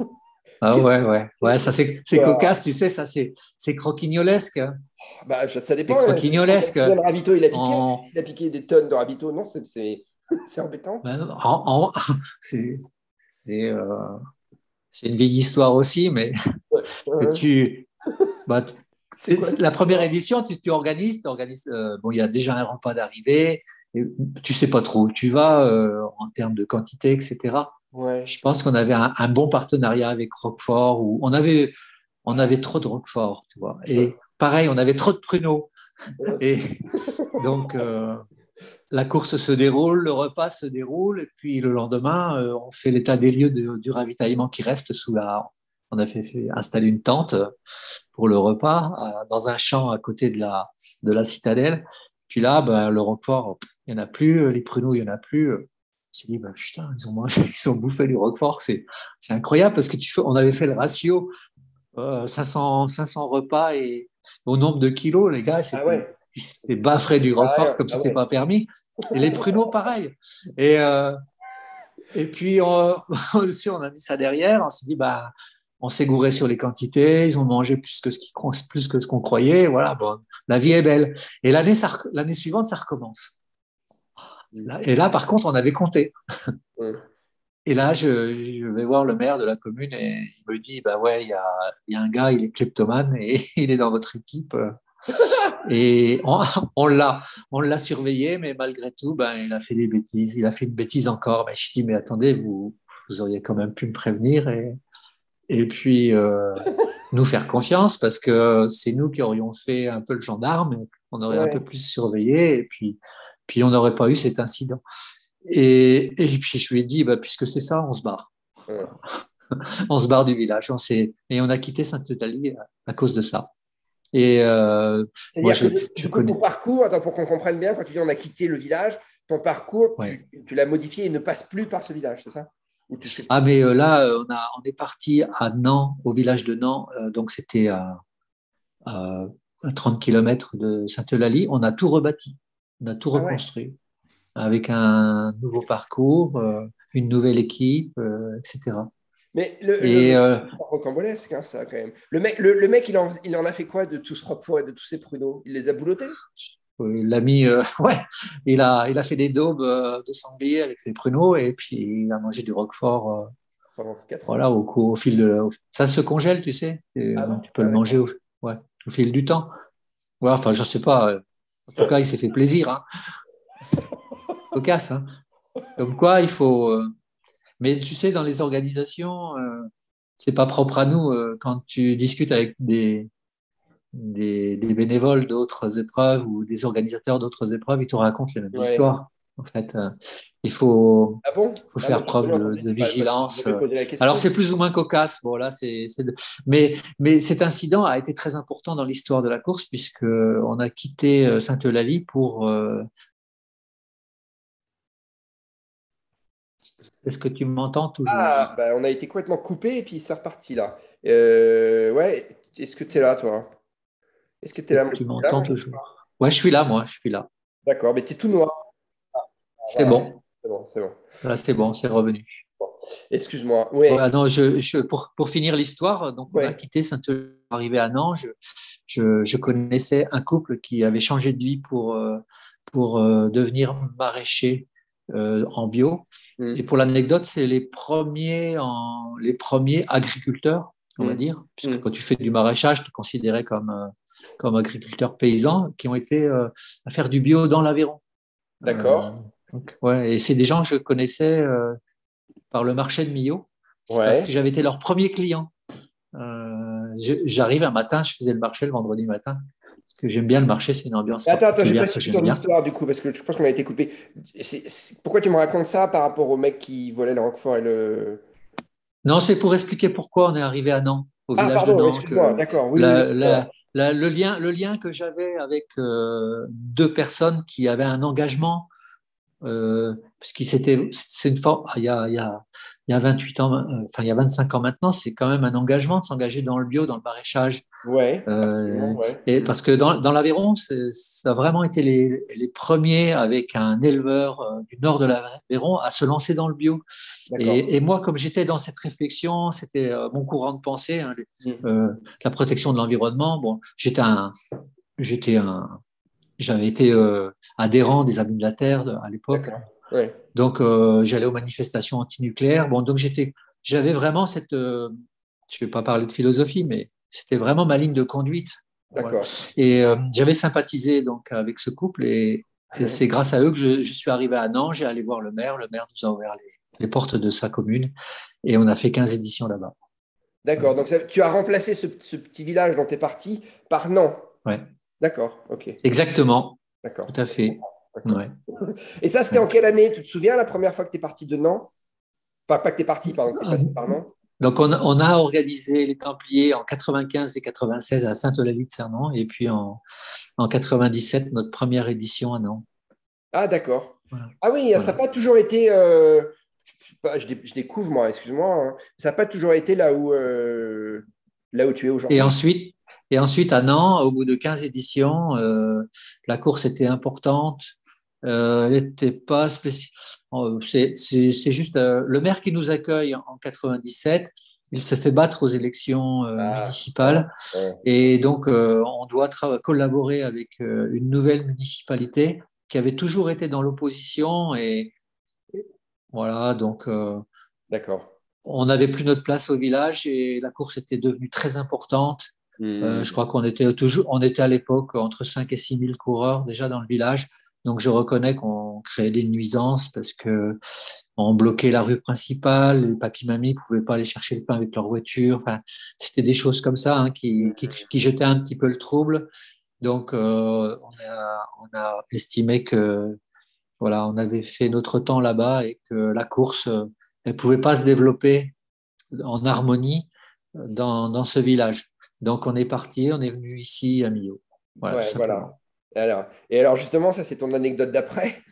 B: Ah
A: Qu'est-ce
B: ouais, ouais,
A: qu'est-ce
B: ouais,
A: que
B: ça
A: c'est
B: c'est c'est
A: quoi?
B: cocasse, tu sais, ça c'est c'est croquignolesque, hein.
A: Bah, ça, ça
B: C'est
A: dépend. Hein.
B: croquignolesque.
A: Combien de ravito il a piqué?
B: En,
A: Il a piqué des tonnes de ravito. Non, c'est c'est- c'est embêtant.
B: ben, en, en- c'est c'est euh, c'est une vieille histoire aussi, mais
A: Ouais,
B: que
A: ouais.
B: tu, bah,
A: C'est
B: c'est
A: quoi
B: c'est
A: cette
B: la première
A: histoire?
B: édition, tu, tu organises, tu organises, euh, bon, il y a déjà un repas d'arrivée, et tu sais pas trop où tu vas euh, en termes de quantité, et cetera.
A: Ouais.
B: Je pense qu'on avait un, un bon partenariat avec Roquefort, où on avait on avait trop de Roquefort, tu vois.
A: Ouais.
B: Et pareil, on avait trop de pruneaux.
A: Ouais.
B: Et donc, euh, la course se déroule, le repas se déroule, et puis le lendemain, euh, on fait l'état des lieux de- du ravitaillement qui reste sous la. On a fait, fait installer une tente pour le repas euh, dans un champ à côté de la, de la citadelle. Puis là, ben, le roquefort, il n'y en a plus, les pruneaux, il n'y en a plus. On s'est dit, ben, putain, ils ont mangé, ils ont bouffé du roquefort. C'est, c'est incroyable parce que tu fais, on avait fait le ratio euh, cinq cents, cinq cents repas et au nombre de kilos, les gars,
A: Ah
B: c'était
A: ouais.
B: c'était baffré du
A: Ah
B: roquefort
A: ouais.
B: comme
A: Ah
B: c'était
A: ouais.
B: pas permis. Et les pruneaux, pareil. Et, euh, et puis, on, aussi, on a mis ça derrière. On s'est dit, bah, on s'est gouré sur les quantités. Ils ont mangé plus que ce qui, plus que ce qu'on croyait. Voilà, bon, la vie est belle. Et l'année, ça, l'année suivante, ça recommence. Et là, par contre, on avait compté.
A: Ouais.
B: Et là, je, je vais voir le maire de la commune et il me dit, bah ouais, il y a, il y a un gars, il est kleptomane et il est dans votre équipe. Et on, on l'a, on l'a surveillé, mais malgré tout, ben, il a fait des bêtises. Il a fait une bêtise encore. Mais je dis, mais attendez, vous, vous auriez quand même pu me prévenir et, et puis euh, nous faire confiance parce que c'est nous qui aurions fait un peu le gendarme. Et on aurait un peu
A: Ouais.
B: plus surveillé et puis, puis on n'aurait pas eu cet incident. Et, et puis je lui ai dit, bah, puisque c'est ça, on se barre.
A: Ouais.
B: On se barre du village. On s'est, et on a quitté Sainte-Eulalie à, à cause de ça. Et euh, moi,
A: C'est-à-dire que
B: je,
A: du
B: je
A: du coup, ton
B: connais.
A: parcours, attends, pour qu'on comprenne bien, quand tu dis on a quitté le village, ton parcours,
B: Ouais.
A: tu, tu l'as modifié et ne passe plus par ce village, c'est ça? Ou tu fais...
B: Ah, mais euh, là, euh, on, a, on est parti à Nant, au village de Nant. Euh, donc, c'était à, à, à trente kilomètres de Sainte-Eulalie. On a tout rebâti. On a tout
A: Ah ouais.
B: reconstruit avec un nouveau parcours, euh, une nouvelle équipe, euh, et cetera.
A: Mais le,
B: Et
A: le,
B: euh,
A: c'est rocambolesque, hein, ça, quand même. Le mec, le, le mec il, en, il en a fait quoi de tout ce roquefort et de tous ces pruneaux? Il les a boulottés?
B: il a mis, euh, ouais, il a, il a fait des daubes euh, de sanglier avec ses pruneaux et puis il a mangé du roquefort. Euh,
A: Pendant quatre ans.
B: voilà, au, au fil de, au- ça se congèle, tu sais, et
A: Ah
B: donc
A: bon?
B: tu peux
A: Ah,
B: le manger
A: d'accord.
B: au, ouais, au fil du temps. Ouais, enfin, je sais pas. euh, En tout cas, il s'est fait plaisir, hein. Cocasse, hein. Comme quoi, il faut. euh, Mais tu sais, dans les organisations, euh, c'est pas propre à nous. euh, Quand tu discutes avec des, des, des bénévoles d'autres épreuves ou des organisateurs d'autres épreuves, ils te racontent les mêmes
A: Ouais.
B: histoires. En fait, euh, il faut,
A: Ah bon?
B: faut
A: Ah, moi,
B: faire
A: j'ai
B: preuve
A: jamais
B: de,
A: entendu
B: de
A: bah, parce que je
B: vigilance.
A: m'avais posé la
B: Alors,
A: question.
B: c'est plus ou moins cocasse. Bon, là, c'est, c'est de- mais, mais cet incident a été très important dans l'histoire de la course puisque on a quitté euh, Sainte-Eulalie pour. euh, Est-ce que tu m'entends toujours?
A: Ah, bah, on a été complètement coupé et puis c'est reparti là. Euh, ouais, est-ce que tu es là, toi? Est-ce que tu es
B: Est-ce
A: là?
B: que
A: Moi,
B: tu
A: là,
B: m'entends
A: moi,
B: toujours? Ouais, je suis là, moi, je suis là.
A: D'accord, mais tu es tout noir. Ah,
B: C'est
A: voilà,
B: bon.
A: c'est bon, c'est bon.
B: Là, c'est bon, c'est revenu.
A: Bon. Excuse-moi. Ouais,
B: Voilà, non, je, je- pour, pour finir l'histoire, donc on a
A: ouais,
B: quitté Saint-Olivier, arrivé à Nantes. Je, je, je connaissais un couple qui avait changé de vie pour, euh, pour euh, devenir maraîcher euh, en bio. Et
A: hum,
B: pour l'anecdote, c'est les premiers, en, les premiers agriculteurs, on va
A: hum,
B: dire, puisque
A: hum.
B: quand tu fais du maraîchage, tu es considéré comme, euh, comme agriculteur paysan, qui ont été euh, à faire du bio dans l'Aveyron. Euh,
A: D'accord.
B: donc, ouais, et c'est des gens que je connaissais euh, par le marché de Millau. C'est parce que
A: Ouais.
B: j'avais été leur premier client. Euh, je- J'arrive un matin, je faisais le marché le vendredi matin, parce que j'aime bien le marché, c'est une ambiance
A: Mais attends, attends, j'ai pas
B: particulière que
A: suivi
B: j'aime
A: ton
B: bien.
A: histoire du coup, parce que je pense qu'on a été coupé. C'est- c'est- Pourquoi tu me racontes ça par rapport au mec qui volait le Roquefort et le.
B: Non, c'est pour expliquer pourquoi on est arrivé à Nantes, au
A: Ah,
B: village de
A: pardon,
B: Nantes.
A: excuse-moi,
B: Que
A: d'accord, oui, oui, oui,
B: la-
A: d'accord.
B: la- la- le lien, le lien que j'avais avec euh, deux personnes qui avaient un engagement euh, parce qu'il s'était, c'est une forme, il y a, il y a, il y a vingt-huit ans, euh, enfin il y a vingt-cinq ans maintenant, c'est quand même un engagement de s'engager dans le bio, dans le maraîchage.
A: Ouais, absolument,
B: Euh,
A: ouais.
B: et
A: Mm.
B: parce que dans, dans l'Aveyron, c'est- ça a vraiment été les, les premiers avec un éleveur euh, du nord de l'Aveyron à se lancer dans le bio.
A: D'accord.
B: Et, et moi, comme j'étais dans cette réflexion, c'était euh, mon courant de pensée, hein,
A: Mm.
B: euh, la protection de l'environnement. Bon, j'étais un, j'étais un, j'avais été euh, adhérent des Amis de la Terre de- à l'époque.
A: D'accord. Ouais,
B: Donc, euh, j'allais aux manifestations antinucléaires. Bon, donc j'étais, j'avais vraiment cette, euh, je vais pas parler de philosophie, mais c'était vraiment ma ligne de conduite. Voilà.
A: d'accord.
B: Et euh, j'avais sympathisé donc avec ce couple et, et c'est grâce à eux que je, je suis arrivé à Nantes. J'ai allé voir le maire. Le maire nous a ouvert les, les portes de sa commune et on a fait quinze éditions là-bas.
A: D'accord. Donc, ça- tu as remplacé ce, ce petit village dont tu es parti par Nantes.
B: Ouais,
A: D'accord. Ok.
B: exactement,
A: D'accord.
B: tout à fait.
A: D'accord.
B: Ouais.
A: Et ça, c'était en quelle année? Tu te souviens la première fois que tu es parti de Nantes? Enfin, pas que tu es parti, pardon, que tu es passé par Nantes.
B: Donc, on, a- on a organisé les Templiers en quatre-vingt-quinze et quatre-vingt-seize à Sainte-Eulalie-de-Cernan et puis en, en quatre-vingt-dix-sept, notre première édition à Nantes.
A: Ah, d'accord.
B: Voilà.
A: Ah oui, ça n'a
B: Voilà.
A: pas toujours été. euh, je, sais pas, je dé- je découvre, moi, excuse-moi, hein. Ça n'a pas toujours été là où, euh, là où tu es
B: Et
A: aujourd'hui.
B: ensuite, et ensuite, à Nantes, au bout de quinze éditions, euh, la course était importante. Euh, elle n'était pas spéciale. C'est c'est- c'est juste euh, le maire qui nous accueille en quatre-vingt-dix-sept. Il se fait battre aux élections euh,
A: Ah, ouais,
B: municipales.
A: ouais.
B: Et donc, euh, on doit tra- collaborer avec euh, une nouvelle municipalité qui avait toujours été dans l'opposition. Et voilà, donc, euh,
A: D'accord.
B: on n'avait plus notre place au village et la course était devenue très importante. Euh, je
A: Hmm.
B: crois qu'on était toujours, on était à l'époque entre cinq et six mille coureurs déjà dans le village. Donc, je reconnais qu'on créait des nuisances parce que on bloquait la rue principale, les papis-mamies ne pouvaient pas aller chercher le pain avec leur voiture. Enfin, c'était des choses comme ça hein, qui, qui, qui jetaient un petit peu le trouble. Donc, euh, on a, on a estimé que voilà, on avait fait notre temps là-bas et que la course, euh, elle pouvait pas se développer en harmonie dans, dans ce village. Donc, on est parti, on est venu ici à Millau. Voilà, tout
A: Ouais, voilà.
B: simplement.
A: Et alors, et alors, justement, ça, c'est ton anecdote d'après.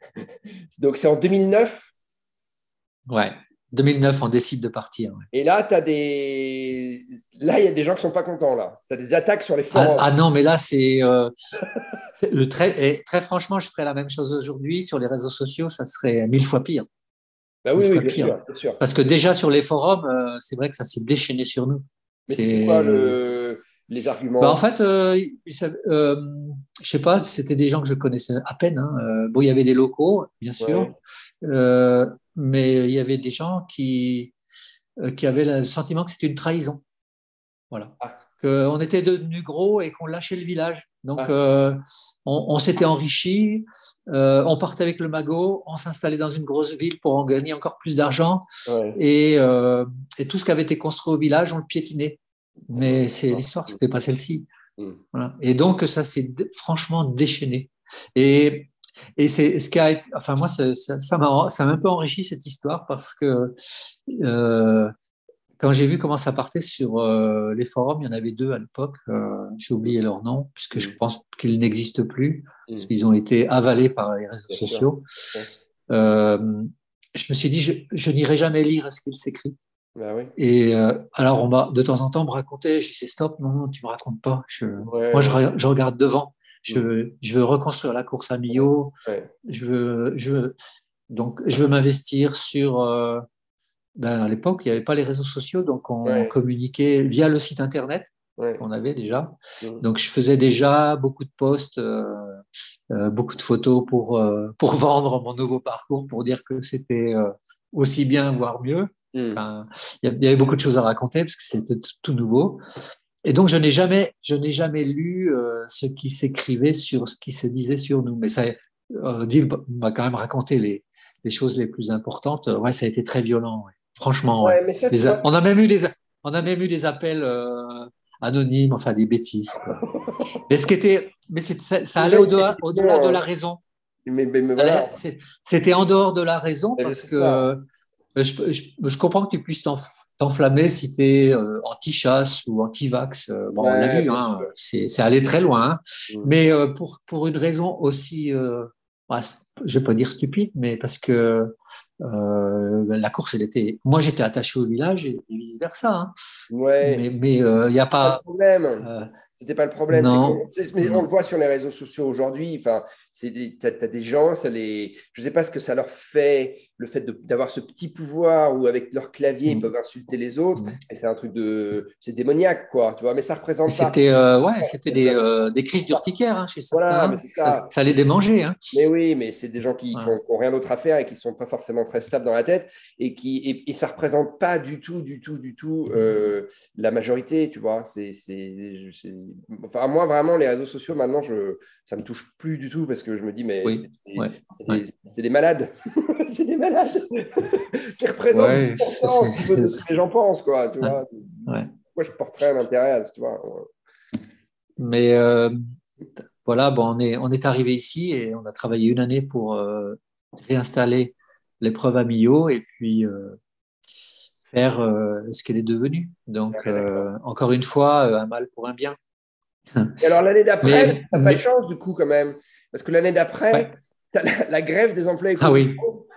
A: Donc, c'est en deux mille neuf.
B: Ouais. deux mille neuf, on décide de partir. Ouais.
A: Et là, tu as des. Là, il y a des gens qui sont pas contents, là. Tu as des attaques sur les
B: Ah,
A: forums.
B: ah non, mais là, c'est euh, le très, et très franchement, je ferais la même chose aujourd'hui sur les réseaux sociaux, ça serait mille fois pire,
A: Bah
B: mille
A: oui, oui,
B: fois
A: bien
B: pire.
A: sûr, bien sûr.
B: Parce que déjà sur les forums, euh, c'est vrai que ça s'est déchaîné sur nous.
A: Mais c'était quoi
B: C'est
A: le... les
B: Bah, en
A: arguments?
B: fait, euh, ça- euh, je sais pas, c'était des gens que je connaissais à peine. Hein. Euh, bon, il y avait des locaux, bien sûr,
A: Ouais.
B: euh, mais il y avait des gens qui, euh, qui avaient le sentiment que c'était une trahison. Voilà.
A: Ah,
B: Qu'on était devenus gros et qu'on lâchait le village. Donc,
A: ah,
B: euh, on, on s'était enrichi, euh, on partait avec le magot, on s'installait dans une grosse ville pour en gagner encore plus d'argent
A: ouais.
B: et, euh, et tout ce qui avait été construit au village, on le piétinait. Mais c'est
A: Ah,
B: l'histoire, c'était pas celle-ci.
A: hmm.
B: Voilà. Et donc, ça s'est dé- franchement déchaîné. Et, et c'est ce qui a, enfin moi, ça, ça, ça m'a, ça m'a un peu enrichi cette histoire parce que euh, quand j'ai vu comment ça partait sur euh, les forums, il y en avait deux à l'époque. Euh, j'ai
A: Hmm.
B: oublié leur nom puisque je
A: Hmm.
B: pense qu'ils n'existent plus parce
A: Hmm.
B: qu'ils ont été avalés par les réseaux
A: Bien sûr.
B: sociaux. Euh, je me suis dit, je, je n'irai jamais lire ce qu'il s'écrit.
A: Bah oui.
B: Et euh, alors, on m'a de temps en temps me racontait, je disais stop, non, non, tu me racontes pas. Je,
A: Ouais,
B: moi, je,
A: ouais.
B: re- je regarde devant. Je, je veux reconstruire la course à Millau.
A: Ouais.
B: Je veux, je veux, donc, je veux m'investir sur. Euh, ben, à l'époque, il n'y avait pas les réseaux sociaux, donc on
A: Ouais.
B: communiquait via le site internet
A: Ouais.
B: qu'on avait déjà.
A: Mhm.
B: Donc, je faisais déjà beaucoup de posts, euh, euh, beaucoup de photos pour, euh, pour vendre mon nouveau parcours, pour dire que c'était euh, aussi bien, voire mieux.
A: Mhm.
B: Enfin, il y avait beaucoup de choses à raconter parce que c'était t- tout nouveau. Et donc, je n'ai jamais, je n'ai jamais lu euh, ce qui s'écrivait sur ce qui se disait sur nous. Mais ça, euh, Dil m'a quand même raconté les, les choses les plus importantes. Ouais, ça a été très violent. Ouais. Franchement, ouais.
A: Ouais, mais ça, tu
B: Des a-
A: vois.
B: on a même eu des, on a même eu des appels euh, anonymes, enfin des bêtises, quoi. Mais ce qui était, mais c'est- ça, ça
A: Les
B: allait
A: gens, ils
B: au-delà,
A: critiquent,
B: au-delà de
A: hein.
B: la raison.
A: Mais, mais, mais
B: Ça allait-
A: voilà,
B: c'est- C'était en dehors de la raison
A: mais
B: parce
A: c'est
B: que
A: ça.
B: euh, je, je- je comprends que tu puisses t'enf- t'enflammer si tu es euh, anti-chasse ou anti-vax. Euh, bon, on l'a
A: Ouais,
B: vu,
A: bien
B: hein,
A: sûr.
B: c'est c'est allé très loin. Hein.
A: Mhm.
B: Mais euh, pour, pour une raison aussi, euh, bah, je vais pas dire stupide, mais parce que euh, la course, elle était. Moi, j'étais attaché au village et, et vice-versa. Hein.
A: Ouais,
B: Mais mais il n'y a
A: pas le
B: pas.
A: problème.
B: euh,
A: C'était pas le problème. C'est qu'on,
B: non,
A: c'est- mais on le
B: non.
A: voit sur les réseaux sociaux aujourd'hui. Enfin, c'est des, t'as, t'as des gens, ça les, je sais pas ce que ça leur fait, le fait de- d'avoir ce petit pouvoir où avec leur clavier ils
B: Mm,
A: peuvent insulter les autres.
B: mm.
A: Et c'est un truc de, c'est démoniaque, quoi. Tu vois. Mais ça
B: Et
A: représente pas.
B: c'était euh, ouais, c'était des, euh, des crises d'urticaire hein, chez certains.
A: Voilà, mais
B: Hein.
A: c'est
B: Ça,
A: ça.
B: ça les démangeait. Hein.
A: Mais oui, mais c'est des gens qui
B: Voilà.
A: n'ont rien d'autre à faire et qui ne sont pas forcément très stables dans la tête et qui et, et ça ne représente pas du tout, du tout, du tout euh, la majorité, tu vois. C'est, c'est, c'est- Enfin, moi, vraiment, les réseaux sociaux, maintenant, je, ça ne me touche plus du tout parce que je me dis, mais c'est
B: Oui,
A: c'est-
B: ouais,
A: c'est
B: ouais.
A: des, c'est des malades. C'est des malades qui représentent
B: Ouais, je
A: dix pour cent un petit peu de ce
B: sais-
A: que les gens pensent, quoi, tu
B: ouais,
A: vois.
B: ouais.
A: Pourquoi je porterais un intérêt à ça, tu vois.
B: Mais euh, voilà, bon, on est, on est arrivé ici et on a travaillé une année pour euh, réinstaller l'épreuve à Millau et puis euh, faire euh, ce qu'elle est devenue. Donc,
A: Ouais, d'accord.
B: euh, encore une fois, euh, un mal pour un bien.
A: Et alors, l'année d'après, tu
B: Mais,
A: n'as pas de
B: mais
A: chance, du coup, quand même. Parce que l'année d'après,
B: ouais.
A: tu as la, la grève des employés
B: Ah oui,
A: communaux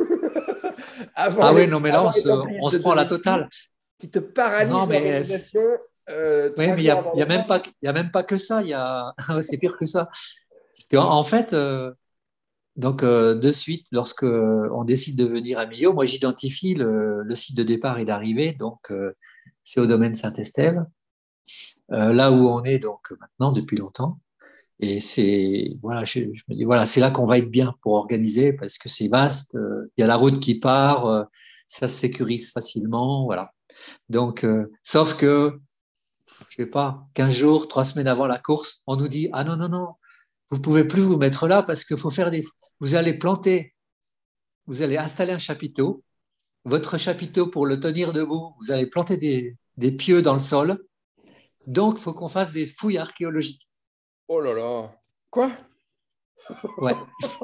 A: avant
B: ah
A: les,
B: oui, non, mais là,
A: avant
B: on,
A: les
B: se,
A: Templiers
B: on
A: de
B: se prend la
A: deux mille six
B: totale.
A: qui te
B: Non,
A: paralysent
B: mais
A: l'organisation euh,
B: oui,
A: trois
B: mais il y
A: jours
B: a,
A: avant
B: il y a même
A: l'épreuve.
B: pas, il y a même pas que ça. Il y a, c'est pire que ça. Parce qu'en- en fait, euh, donc euh, de suite, lorsque on décide de venir à Millau, moi j'identifie le, le site de départ et d'arrivée. Donc euh, c'est au domaine Saint-Estève, euh, là où on est donc maintenant depuis longtemps. Et c'est voilà, je, je me dis voilà, c'est là qu'on va être bien pour organiser parce que c'est vaste. euh, Il y a la route qui part, euh, ça se sécurise facilement, voilà. Donc, euh, sauf que je sais pas, quinze jours, trois semaines avant la course, on nous dit, ah non, non, non, vous pouvez plus vous mettre là parce qu'il faut faire des, vous allez planter, vous allez installer un chapiteau. Votre chapiteau, pour le tenir debout, vous allez planter des, des pieux dans le sol. Donc, il faut qu'on fasse des fouilles archéologiques.
A: Oh là là. Quoi?
B: Ouais.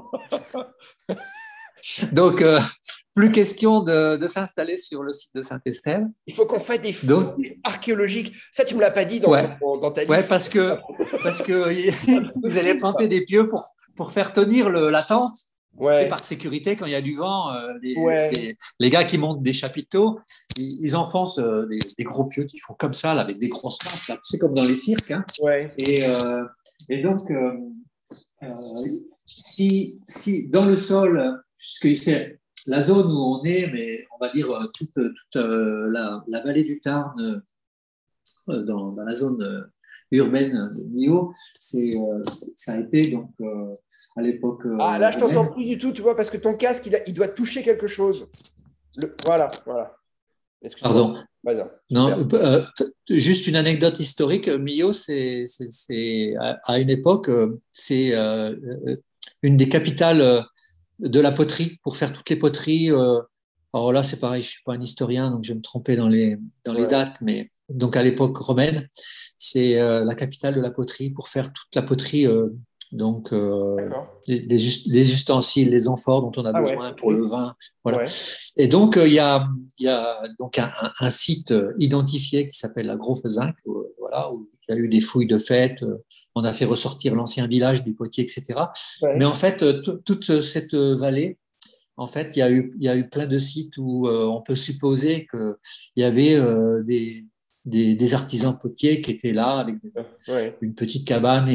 B: Donc, euh, plus question de, de s'installer sur le site de Saint-Estève.
A: Il faut qu'on fasse des
B: Donc,
A: fouilles archéologiques. Ça, tu ne me l'as pas dit dans,
B: ouais,
A: ton, dans ta
B: ouais,
A: liste.
B: parce que, parce que
A: De
B: vous allez
A: fou,
B: planter
A: ça.
B: des pieux pour, pour faire tenir le, la tente. C'est
A: Ouais,
B: par sécurité quand il y a du vent. Euh, les,
A: ouais,
B: les, les gars qui montent des chapiteaux, ils, ils enfoncent euh, des, des gros pieux qui font comme ça, là, avec des grosses lances. C'est comme dans les cirques. Hein.
A: ouais.
B: Et, euh, et donc, euh, euh, si, si dans le sol, puisque c'est la zone où on est, mais on va dire euh, toute, toute euh, la, la vallée du Tarn, euh, dans, dans la zone euh, urbaine de Millau, c'est, euh, ça a été donc euh, à l'époque
A: Ah,
B: euh,
A: là, je t'entends
B: romaine.
A: plus du tout, tu vois, parce que ton casque, il, a- il doit toucher quelque chose. Le- Voilà, voilà. Excuse-moi.
B: Pardon.
A: Vas-y, super.
B: Non, euh, t- juste une anecdote historique. Millau, c'est, c'est, c'est à, à une époque, euh, c'est euh, euh, une des capitales euh, de la poterie pour faire toutes les poteries. Euh, alors là, c'est pareil, je suis pas un historien, donc je vais me tromper dans les dans les
A: Ouais,
B: dates, mais donc à l'époque romaine, c'est euh, la capitale de la poterie pour faire toute la poterie. Euh, donc euh,
A: d'accord.
B: les, les ust- les ustensiles, les amphores dont on a
A: Ah ouais,
B: besoin
A: ok.
B: pour le vin, voilà.
A: Ouais,
B: Et donc, euh, il y a, il y a donc un, un- un site euh, identifié qui s'appelle la Gros-Fezinc, où, euh, voilà, où il y a eu des fouilles de fête, euh, on a fait ressortir l'ancien village du Potier, et cetera. Mais
A: ouais.
B: en fait, euh, tout- toute cette vallée, en fait, il y a eu, il y a eu plein de sites où euh, on peut supposer qu'il y avait euh, des, des, des artisans potiers qui étaient là avec
A: Ouais.
B: une petite cabane et un,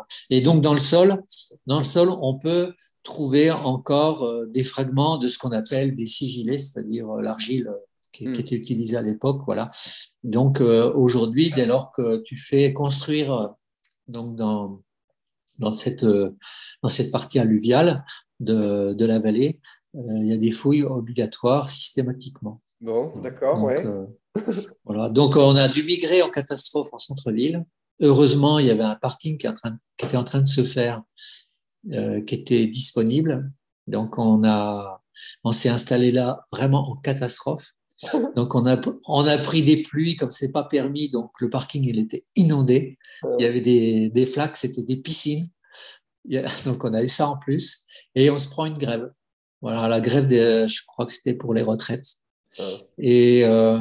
B: Et donc, dans le sol, dans le sol, on peut trouver encore euh, des fragments de ce qu'on appelle des sigillés, c'est-à-dire euh, l'argile euh, qui,
A: Mm.
B: qui était utilisée à l'époque. Voilà. Donc, euh, aujourd'hui, dès lors que tu fais construire euh, donc dans, dans, cette, euh, dans cette partie alluviale de, de la vallée, euh, il y a des fouilles obligatoires systématiquement.
A: Bon, d'accord,
B: Donc,
A: ouais.
B: euh, voilà. Donc, on a dû migrer en catastrophe en centre-ville. Heureusement, il y avait un parking qui, est en train, qui était en train de se faire, euh, qui était disponible. Donc, on a, on s'est installé là vraiment en catastrophe. Donc, on a, on a pris des pluies comme c'est pas permis. Donc, le parking, il était inondé. Il y avait des, des flaques, c'était des piscines. Il y a, donc, on a eu ça en plus. Et on se prend une grève. Voilà, la grève, des, je crois que c'était pour les retraites.
A: Ouais.
B: Et, euh,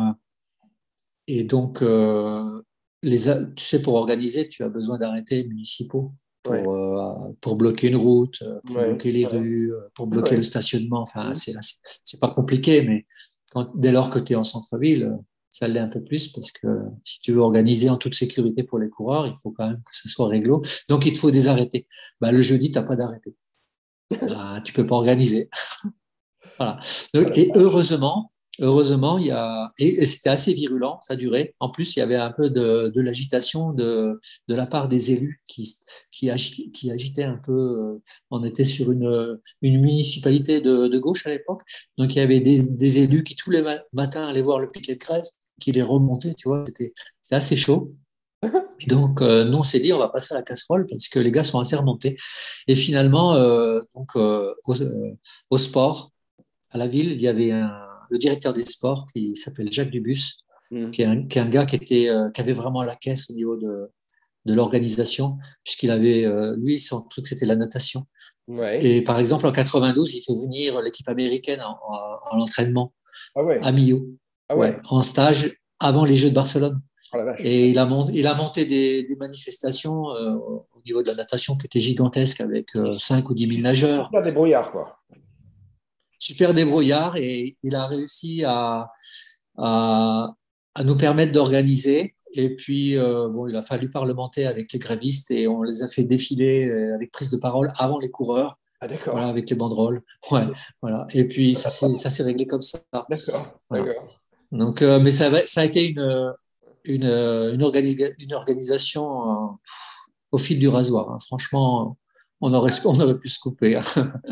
B: et donc, euh, les, tu sais, pour organiser, tu as besoin d'arrêtés municipaux
A: Ouais.
B: pour, euh, pour bloquer une route, pour
A: Ouais.
B: bloquer les
A: Ouais.
B: rues, pour bloquer
A: Ouais.
B: le stationnement. Enfin,
A: Mm.
B: c'est, c'est pas compliqué, mais quand, dès lors que tu es en centre-ville, ça l'est un peu plus parce que si tu veux organiser en toute sécurité pour les coureurs, il faut quand même que ce soit réglo. Donc, il te faut des arrêtés. Bah, le jeudi, tu n'as pas d'arrêté. Bah, tu peux pas organiser. Voilà. Donc, et heureusement, heureusement, il y a et, et c'était assez virulent, ça durait. En plus, il y avait un peu de, de l'agitation de, de la part des élus qui qui, agi, qui agitaient un peu. Euh, on était sur une, une municipalité de, de gauche à l'époque, donc il y avait des, des élus qui tous les matins allaient voir le piquet de grève, qui les remontaient, tu vois. C'était c'était assez chaud. Et donc, euh, nous, on s'est dit, on va passer à la casserole parce que les gars sont assez remontés. Et finalement, euh, donc, euh, au, euh, au sport, à la ville, il y avait un, le directeur des sports qui s'appelle Jacques Dubus,
A: Mm.
B: qui est un, qui est un gars qui, était, euh, qui avait vraiment la caisse au niveau de, de l'organisation, puisqu'il avait, euh, lui, son truc, c'était la natation.
A: Ouais.
B: Et par exemple, en quatre-vingt-douze, il fait venir l'équipe américaine en, en, en entraînement
A: Ah
B: à
A: ouais.
B: Millau,
A: Ah
B: ouais,
A: ouais.
B: en stage avant les Jeux de Barcelone.
A: Oh la vache.
B: Et il a, monté, il a monté des, des manifestations euh, au niveau de la natation qui étaient gigantesques avec euh, cinq ou dix mille nageurs.
A: Super débrouillard, quoi.
B: Super débrouillard et il a réussi à, à, à nous permettre d'organiser. Et puis, euh, bon, il a fallu parlementer avec les grévistes et on les a fait défiler euh, avec prise de parole avant les coureurs,
A: Ah d'accord.
B: voilà, avec les banderoles. Ouais, voilà. Et puis, ça s'est, ça s'est réglé comme ça.
A: D'accord.
B: Voilà.
A: D'accord.
B: Donc, euh, mais ça, va, ça a été une, une, une, organisa- une organisation euh, au fil du rasoir. Hein. Franchement, on aurait, on aurait pu se couper. Hein.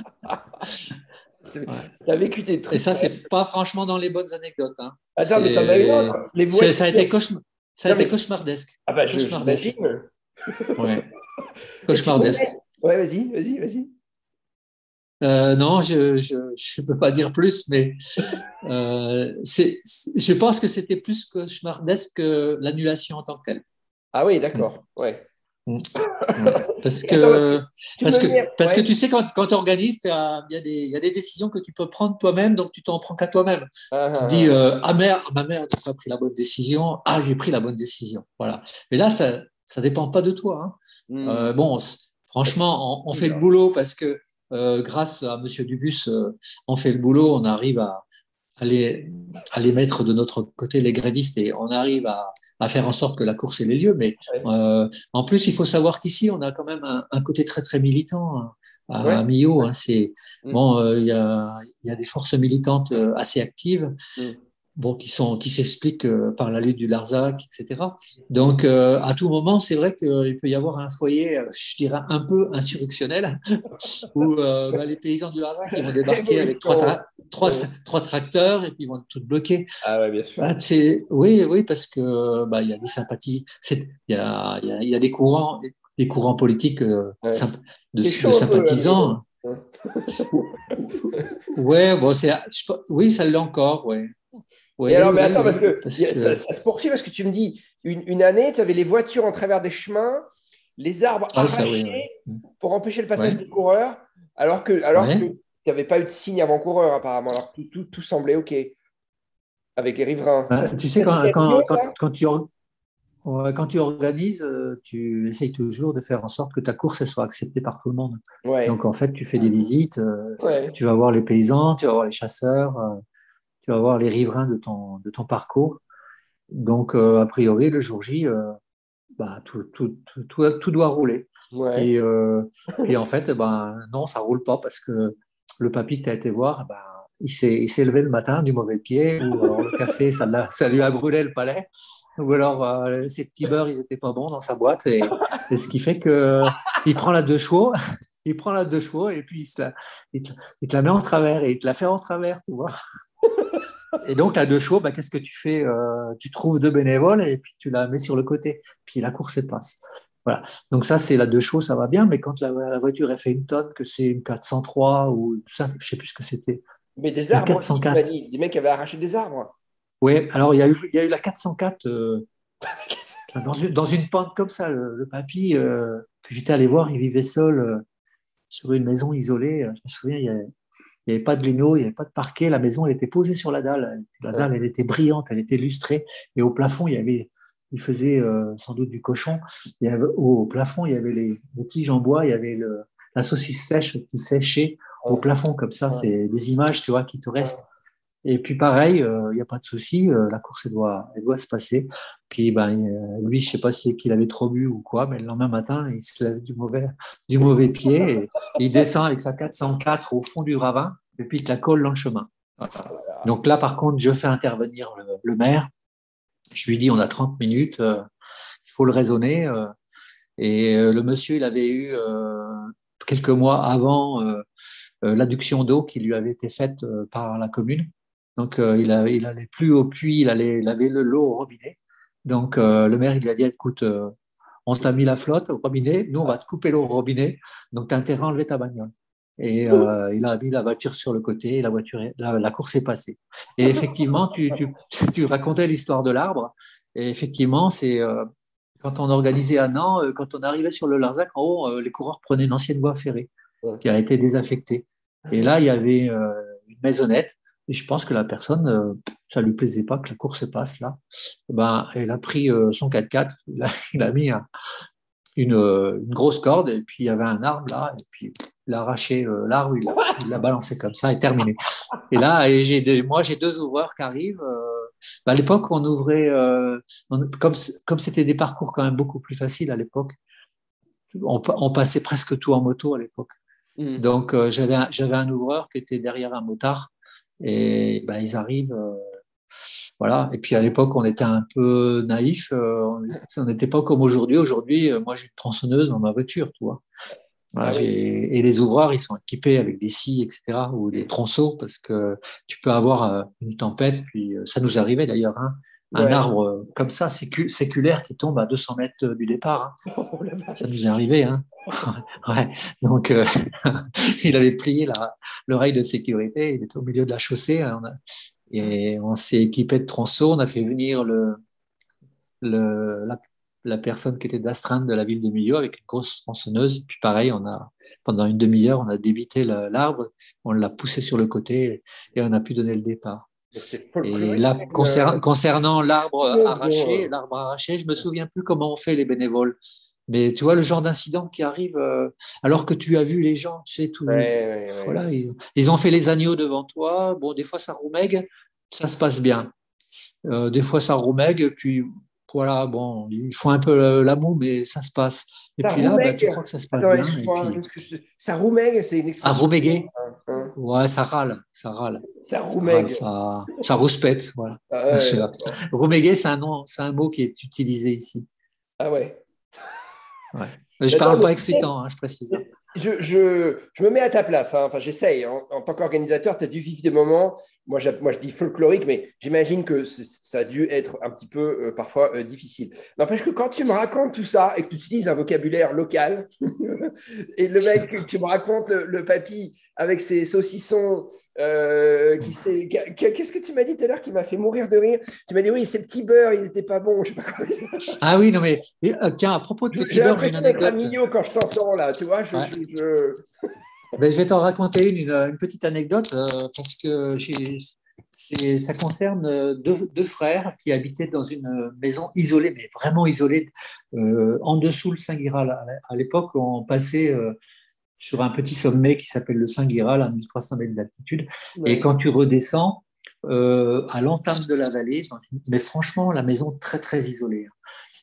A: C'est-
B: Ouais.
A: T'as vécu des
B: Et
A: trucs.
B: ça, c'est pas franchement dans les bonnes anecdotes. Hein.
A: Attends, mais t'en as une
B: C'est,
A: autre? Les
B: c'est, ça a été
A: voitures.
B: cauchemar... ça a
A: Non,
B: été
A: mais.
B: cauchemardesque.
A: Ah bah, je-
B: Cauchemardesque.
A: j'imagine.
B: Ouais.
A: Et tu
B: Cauchemardesque.
A: connais. Ouais, vas-y, vas-y, vas-y.
B: Euh, non, je, je, je peux pas dire plus, mais euh, c'est, c'est- je pense que c'était plus cauchemardesque que l'annulation en tant que telle.
A: Ah oui,
B: Mm.
A: d'accord. Ouais.
B: Mm. Ouais. Parce
A: Et attends,
B: que,
A: tu
B: parce
A: me
B: que,
A: mets.
B: parce que
A: Ouais.
B: tu sais, quand, quand tu organises, il y a des, il y a des décisions que tu peux prendre toi-même, donc tu t'en prends qu'à toi-même.
A: Ah,
B: Tu te
A: ah,
B: dis,
A: ah.
B: euh, ah merde, ma mère n'a pas pris la bonne décision. Ah, j'ai pris la bonne décision. Voilà. Mais là, ça, ça dépend pas de toi. Hein.
A: Hmm.
B: Euh, bon, franchement, on, on fait le boulot parce que euh, grâce à Monsieur Dubus, euh, on fait le boulot, on arrive à, à les, à les mettre de notre côté, les grévistes, et on arrive à, à faire en sorte que la course ait les lieux. Mais
A: Ouais.
B: euh, en plus, il faut savoir qu'ici, on a quand même un, un côté très, très militant hein, à,
A: Ouais.
B: à Millau. Hein, c'est,
A: Hmm.
B: bon, euh, il y, a, il y a des forces militantes euh, assez actives.
A: Hmm.
B: Bon, qui sont qui s'expliquent euh, par la lutte du Larzac, et cetera. Donc, euh, à tout moment, c'est vrai qu'il peut y avoir un foyer, euh, je dirais un peu insurrectionnel, où euh, bah, les paysans du Larzac ils vont débarquer avec trois,
A: Révolution.
B: tra- trois,
A: Ouais.
B: trois tracteurs et puis ils vont tout bloquer.
A: Ah ouais, bien sûr.
B: Bah, c'est, oui, oui, parce que bah, il y a des sympathies, c'est, il y a, il y a, il y a des courants, des courants politiques euh,
A: Ouais.
B: symp- de,
A: C'est
B: de
A: chaud un peu, Millau.
B: sympathisants. Ouais, bon, c'est, je- oui, ça l'est encore, ouais.
A: Et
B: Oui,
A: alors, mais
B: oui,
A: attends, parce
B: oui,
A: que
B: parce
A: y a- ça,
B: que
A: ça se poursuit, parce que tu me dis, une, une année, tu avais les voitures en travers des chemins, les arbres
B: ah ça oui, oui.
A: arrachés pour empêcher le passage
B: Ouais,
A: des coureurs, alors que, alors que
B: ouais.
A: tu n'avais pas eu de signe avant-coureur, apparemment, alors que tout, tout, tout semblait OK avec les riverains. Ça,
B: Ben,
A: c'est
B: tu sais,
A: ça,
B: quand,
A: c'était à
B: quand,
A: Millau,
B: quand,
A: ça?
B: quand tu, or- ouais, quand tu organises, euh, tu essayes toujours de faire en sorte que ta course elle soit acceptée par tout le monde.
A: Ouais,
B: Donc, en fait, tu fais des visites, euh,
A: ouais.
B: tu vas voir les paysans, tu vas voir les chasseurs, euh, tu vas voir les riverains de ton, de ton parcours. Donc, euh, a priori, le jour J, euh, bah, tout, tout, tout, tout, tout doit rouler.
A: Ouais.
B: Et euh, puis en fait, ben, non, ça roule pas parce que le papy que tu as été voir, ben, il s'est, il s'est levé le matin du mauvais pied, ou alors le café, ça, l'a- ça lui a brûlé le palais, ou alors euh, ses petits beurres, ils étaient pas bons dans sa boîte. Et, et ce qui fait que il prend la deux chevaux, il prend la deux chevaux et puis il, se la, il, te, il te la met en travers et il te la fait en travers, tu vois. Et donc, la deux chevaux, bah, qu'est-ce que tu fais? Euh, tu trouves deux bénévoles et puis tu la mets sur le côté. Puis la course elle passe. Voilà. Donc ça, c'est la deux chevaux, ça va bien. Mais quand la, la voiture elle fait une tonne, que c'est une quatre cent trois ou ça, je sais plus ce que c'était.
A: Mais des
B: C'est une
A: arbres aussi, tu m'as
B: quatre cent quatre.
A: dit. Des mecs avaient arraché des arbres.
B: Oui, alors il y a eu, il y a eu la quatre cent quatre euh, dans, une, dans une pente comme ça. Le, le papy euh, que j'étais allé voir, il vivait seul euh, sur une maison isolée. Je me souviens, il y a, il n'y avait pas de lino, il n'y avait pas de parquet. La maison, elle était posée sur la dalle. La dalle, elle était brillante, elle était lustrée. Et au plafond, il y avait, il faisait euh, sans doute du cochon. Il y avait, au plafond, il y avait les, les tiges en bois, il y avait le, la saucisse sèche qui séchait au
A: Ouais.
B: plafond comme ça.
A: Ouais.
B: C'est des images, tu vois, qui te
A: Ouais.
B: restent. Et puis pareil, euh, il n'y a pas de souci, euh, la course elle doit, elle doit se passer. Puis ben, euh, lui, je sais pas si c'est qu'il avait trop bu ou quoi, mais le lendemain matin, il se lève du mauvais, du mauvais pied et il descend avec sa quatre cent quatre au fond du ravin et puis il te la colle dans le chemin. Voilà. Donc là, par contre, je fais intervenir le, le maire. Je lui dis, on a trente minutes, euh, il faut le raisonner. Euh, et euh, le monsieur, il avait eu euh, quelques mois avant euh, euh, l'adduction d'eau qui lui avait été faite euh, par la commune. Donc, euh, il, a, il allait plus au puits, il, allait, il avait le l'eau au robinet. Donc, euh, le maire, il lui a dit, écoute, euh, on t'a mis la flotte au robinet, nous, on va te couper l'eau au robinet, donc tu as intérêt à enlever ta bagnole. Et euh, il a mis la voiture sur le côté et la, voiture est- la, la course est passée. Et effectivement, tu, tu, tu racontais l'histoire de l'arbre. Et effectivement, c'est euh, quand on organisait à Nantes, euh, quand on arrivait sur le Larzac, en haut, euh, les coureurs prenaient une ancienne voie ferrée
A: Ouais.
B: qui a été désaffectée. Et là, il y avait euh, une maisonnette. Et je pense que la personne, euh, ça lui plaisait pas que la course se passe là. Ben, elle a pris euh, son quatre-quatre, il a, il a mis un- une, euh, une grosse corde et puis il y avait un arbre là, et puis il a arraché euh, l'arbre, il l'a il l'a balancé comme ça et terminé. Et là, et j'ai des- moi, j'ai deux ouvreurs qui arrivent. euh, à l'époque, on ouvrait, euh, on- comme c- comme c'était des parcours quand même beaucoup plus faciles à l'époque, on, pa- on passait presque tout en moto à l'époque.
A: Mm.
B: Donc, euh, j'avais un, j'avais un ouvreur qui était derrière un motard et ben, ils arrivent. euh, voilà. Et puis à l'époque, on était un peu naïf. euh, on n'était pas comme aujourd'hui. Aujourd'hui, euh, moi, j'ai une tronçonneuse dans ma voiture, tu vois. Voilà,
A: Ah oui.
B: j'ai... Et les ouvreurs, ils sont équipés avec des scies, et cetera, ou des tronçons, parce que tu peux avoir euh, une tempête. Puis euh, ça nous arrivait d'ailleurs, hein, un
A: Ouais.
B: arbre euh, comme ça, sécu- séculaire, qui tombe à deux cents mètres du départ. Hein.
A: Oh la
B: Ça
A: vache.
B: nous est arrivé. Hein. Ouais. Donc, euh, il avait plié la, le rail de sécurité. Il était au milieu de la chaussée. Hein, on a- et on s'est équipé de tronçons. On a fait venir le, le, la, la personne qui était d'astreinte de la ville de Millau avec une grosse tronçonneuse. Puis pareil, on a, pendant une demi-heure, on a débité le- l'arbre, on l'a poussé sur le côté et on a pu donner le départ.
A: Mais c'est
B: Et
A: folklorique
B: là,
A: comme, euh,
B: concer- concernant l'arbre
A: chose,
B: arraché,
A: bon.
B: l'arbre arraché, je me souviens plus comment on fait les bénévoles. Mais tu vois, le genre d'incident qui arrive, euh, alors que tu as vu les gens, tu sais,
A: Ouais,
B: tout,
A: ouais, ouais.
B: voilà, ils, ils ont fait les agneaux devant toi. Bon, des fois, ça roumègue, ça se passe bien. Euh, des fois, ça roumègue, puis voilà, bon, il faut un peu la moue, mais ça se passe. Et
A: Ça
B: puis là, bah, tu
A: roumègue.
B: crois que ça se passe
A: Attends,
B: bien, et
A: excuse-moi.
B: puis,
A: qu'est-ce que je- Ça roumègue, c'est une
B: à
A: expression.
B: rouméguer,
A: Hein, hein.
B: ouais, ça râle, ça râle,
A: Ça
B: ça râle,
A: roumègue.
B: ça, ça rouspète, voilà.
A: Ah ouais,
B: Rouméguer, c'est un nom, c'est un mot qui est utilisé ici.
A: ah ouais.
B: Ouais. Mais je
A: Non,
B: parle
A: mais
B: pas
A: tu sais,
B: excitant, hein, je précise. Hein.
A: je, je, je me mets à ta place, hein. Enfin, j'essaye. En, en tant qu'organisateur, tu as dû vivre des moments, moi, j'a- moi je dis folklorique, mais j'imagine que c'est- ça a dû être un petit peu euh, parfois euh, difficile. N'empêche que quand tu me racontes tout ça et que tu utilises un vocabulaire local, et le mec, que tu me racontes le, le papy avec ses saucissons, euh, qui s'est- qui a- qui a- qu'est-ce que tu m'as dit tout à l'heure qui m'a fait mourir de rire? Tu m'as dit, oui, ces petits beurres, ils n'étaient pas bons. Je sais pas quoi.
B: Ah oui, non mais et, euh, tiens, à propos de
A: Je-
B: petit
A: J'ai
B: beurre, j'ai une
A: l'impression d'être un
B: anecdote.
A: mignon quand je t'entends là, tu vois. Je,
B: Ouais.
A: je, je-
B: Ben, je vais t'en raconter une, une, une petite anecdote euh, parce que j'ai- c'est, ça concerne euh, deux, deux frères qui habitaient dans une maison isolée, mais vraiment isolée, euh, en dessous le Saint-Guiral. À à l'époque, on passait euh, sur un petit sommet qui s'appelle le Saint-Guiral à mille trois cents mètres d'altitude. Et
A: Ouais.
B: quand tu redescends euh, à l'entame de la vallée, dans une- mais franchement, la maison très très isolée.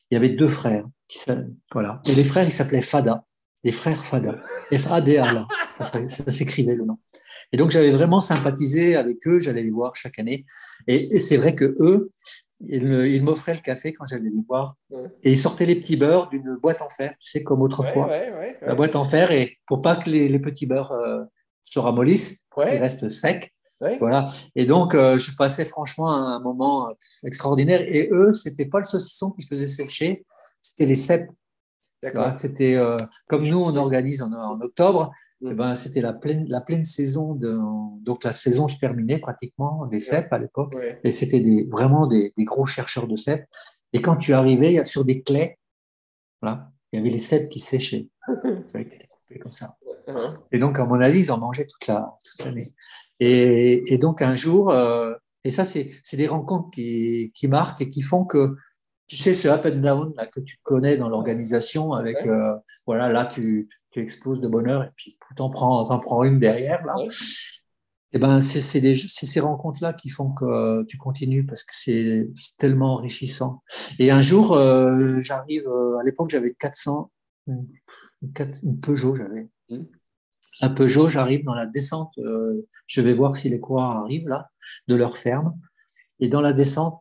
B: il y avait deux frères. Qui, voilà. Et les frères, ils s'appelaient Fada. Les frères Fada. F A D A, là. Ça, ça, ça s'écrivait le nom. Et donc, j'avais vraiment sympathisé avec eux. J'allais les voir chaque année. Et, et c'est vrai que eux, ils, ils m'offraient le café quand j'allais les voir. Ouais. Et ils sortaient les petits beurres d'une boîte en fer, tu sais, comme autrefois.
A: Ouais, ouais, ouais, ouais.
B: La boîte en fer, et pour pas que les, les petits beurres euh, se ramollissent, pour ouais. qu'ils restent secs. Ouais. Voilà. Et donc, euh, je passais franchement un moment extraordinaire. Et eux, c'était pas le saucisson qui faisait sécher, c'était les cèpes. D'accord. C'était euh, comme nous, on organise en, en octobre. Mmh. Et ben, c'était la pleine, la pleine saison de, donc la saison se terminait pratiquement des cèpes à l'époque. Ouais. Et c'était des, vraiment des, des gros chercheurs de cèpes. Et quand tu arrivais sur des claies, voilà, il y avait les cèpes qui séchaient. C'était coupé comme ça. Et donc, à mon avis, ils en mangeaient toute la, toute l'année. Et, et donc, un jour, euh, et ça, c'est, c'est des rencontres qui, qui marquent et qui font que, tu sais, ce up and down là, que tu connais dans l'organisation, avec, ouais. euh, voilà, là, tu, tu exploses de bonheur et puis tu en prends, t'en prends une derrière, là. Ouais. Et ben, c'est, c'est, des, c'est ces rencontres-là qui font que euh, tu continues parce que c'est, c'est tellement enrichissant. Et un jour, euh, j'arrive, euh, à l'époque, j'avais quatre cents, une, une Peugeot, j'avais. Mmh. Un Peugeot, j'arrive dans la descente, euh, je vais voir si les coureurs arrivent, là, de leur ferme. Et dans la descente,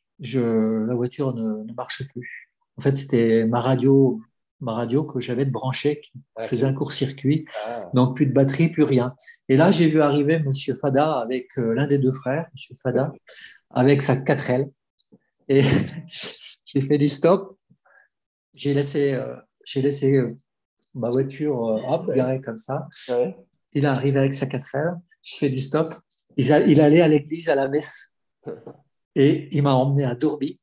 B: je, la voiture ne, ne marche plus. En fait, c'était ma radio, ma radio que j'avais de brancher qui okay. faisait un court-circuit. Ah. Donc, plus de batterie, plus rien. Et là, j'ai vu arriver Monsieur Fada avec euh, l'un des deux frères, Monsieur Fada, avec sa quatre L. Et j'ai fait du stop. J'ai laissé, euh, j'ai laissé euh, ma voiture euh, hop, ouais. garée comme ça. Ouais. Il est arrivé avec sa quatre L. J'ai fait du stop. Il, a, il allait à l'église, à la messe. Et il m'a emmené à Dourby.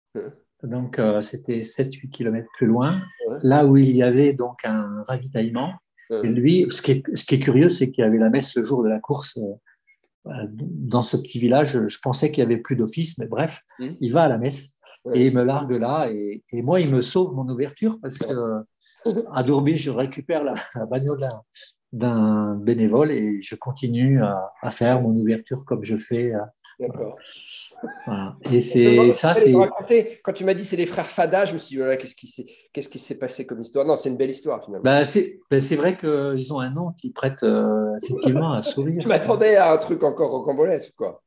B: Donc, euh, c'était sept à huit kilomètres plus loin, ouais. là où il y avait donc un ravitaillement. Ouais. Et lui, ce qui est, ce qui est curieux, c'est qu'il y avait la messe le jour de la course. Euh, dans ce petit village, je, je pensais qu'il n'y avait plus d'office, mais bref, mmh. il va à la messe ouais. et il me largue là. Et, et moi, il me sauve mon ouverture parce que à Dourby, je récupère la, la bagnole d'un, d'un bénévole et je continue à, à faire mon ouverture comme je fais. À,
A: D'accord.
B: Voilà. Et c'est ça, c'est.
A: Quand tu m'as dit c'est les frères Fada, je me suis dit voilà, qu'est-ce qui s'est, qu'est-ce qui s'est passé comme histoire? Non, c'est une belle histoire finalement.
B: Bah, c'est, bah, c'est vrai qu'ils ont un nom qui prête euh, effectivement à sourire.
A: Je m'attendais à un truc encore rocambolesque, quoi.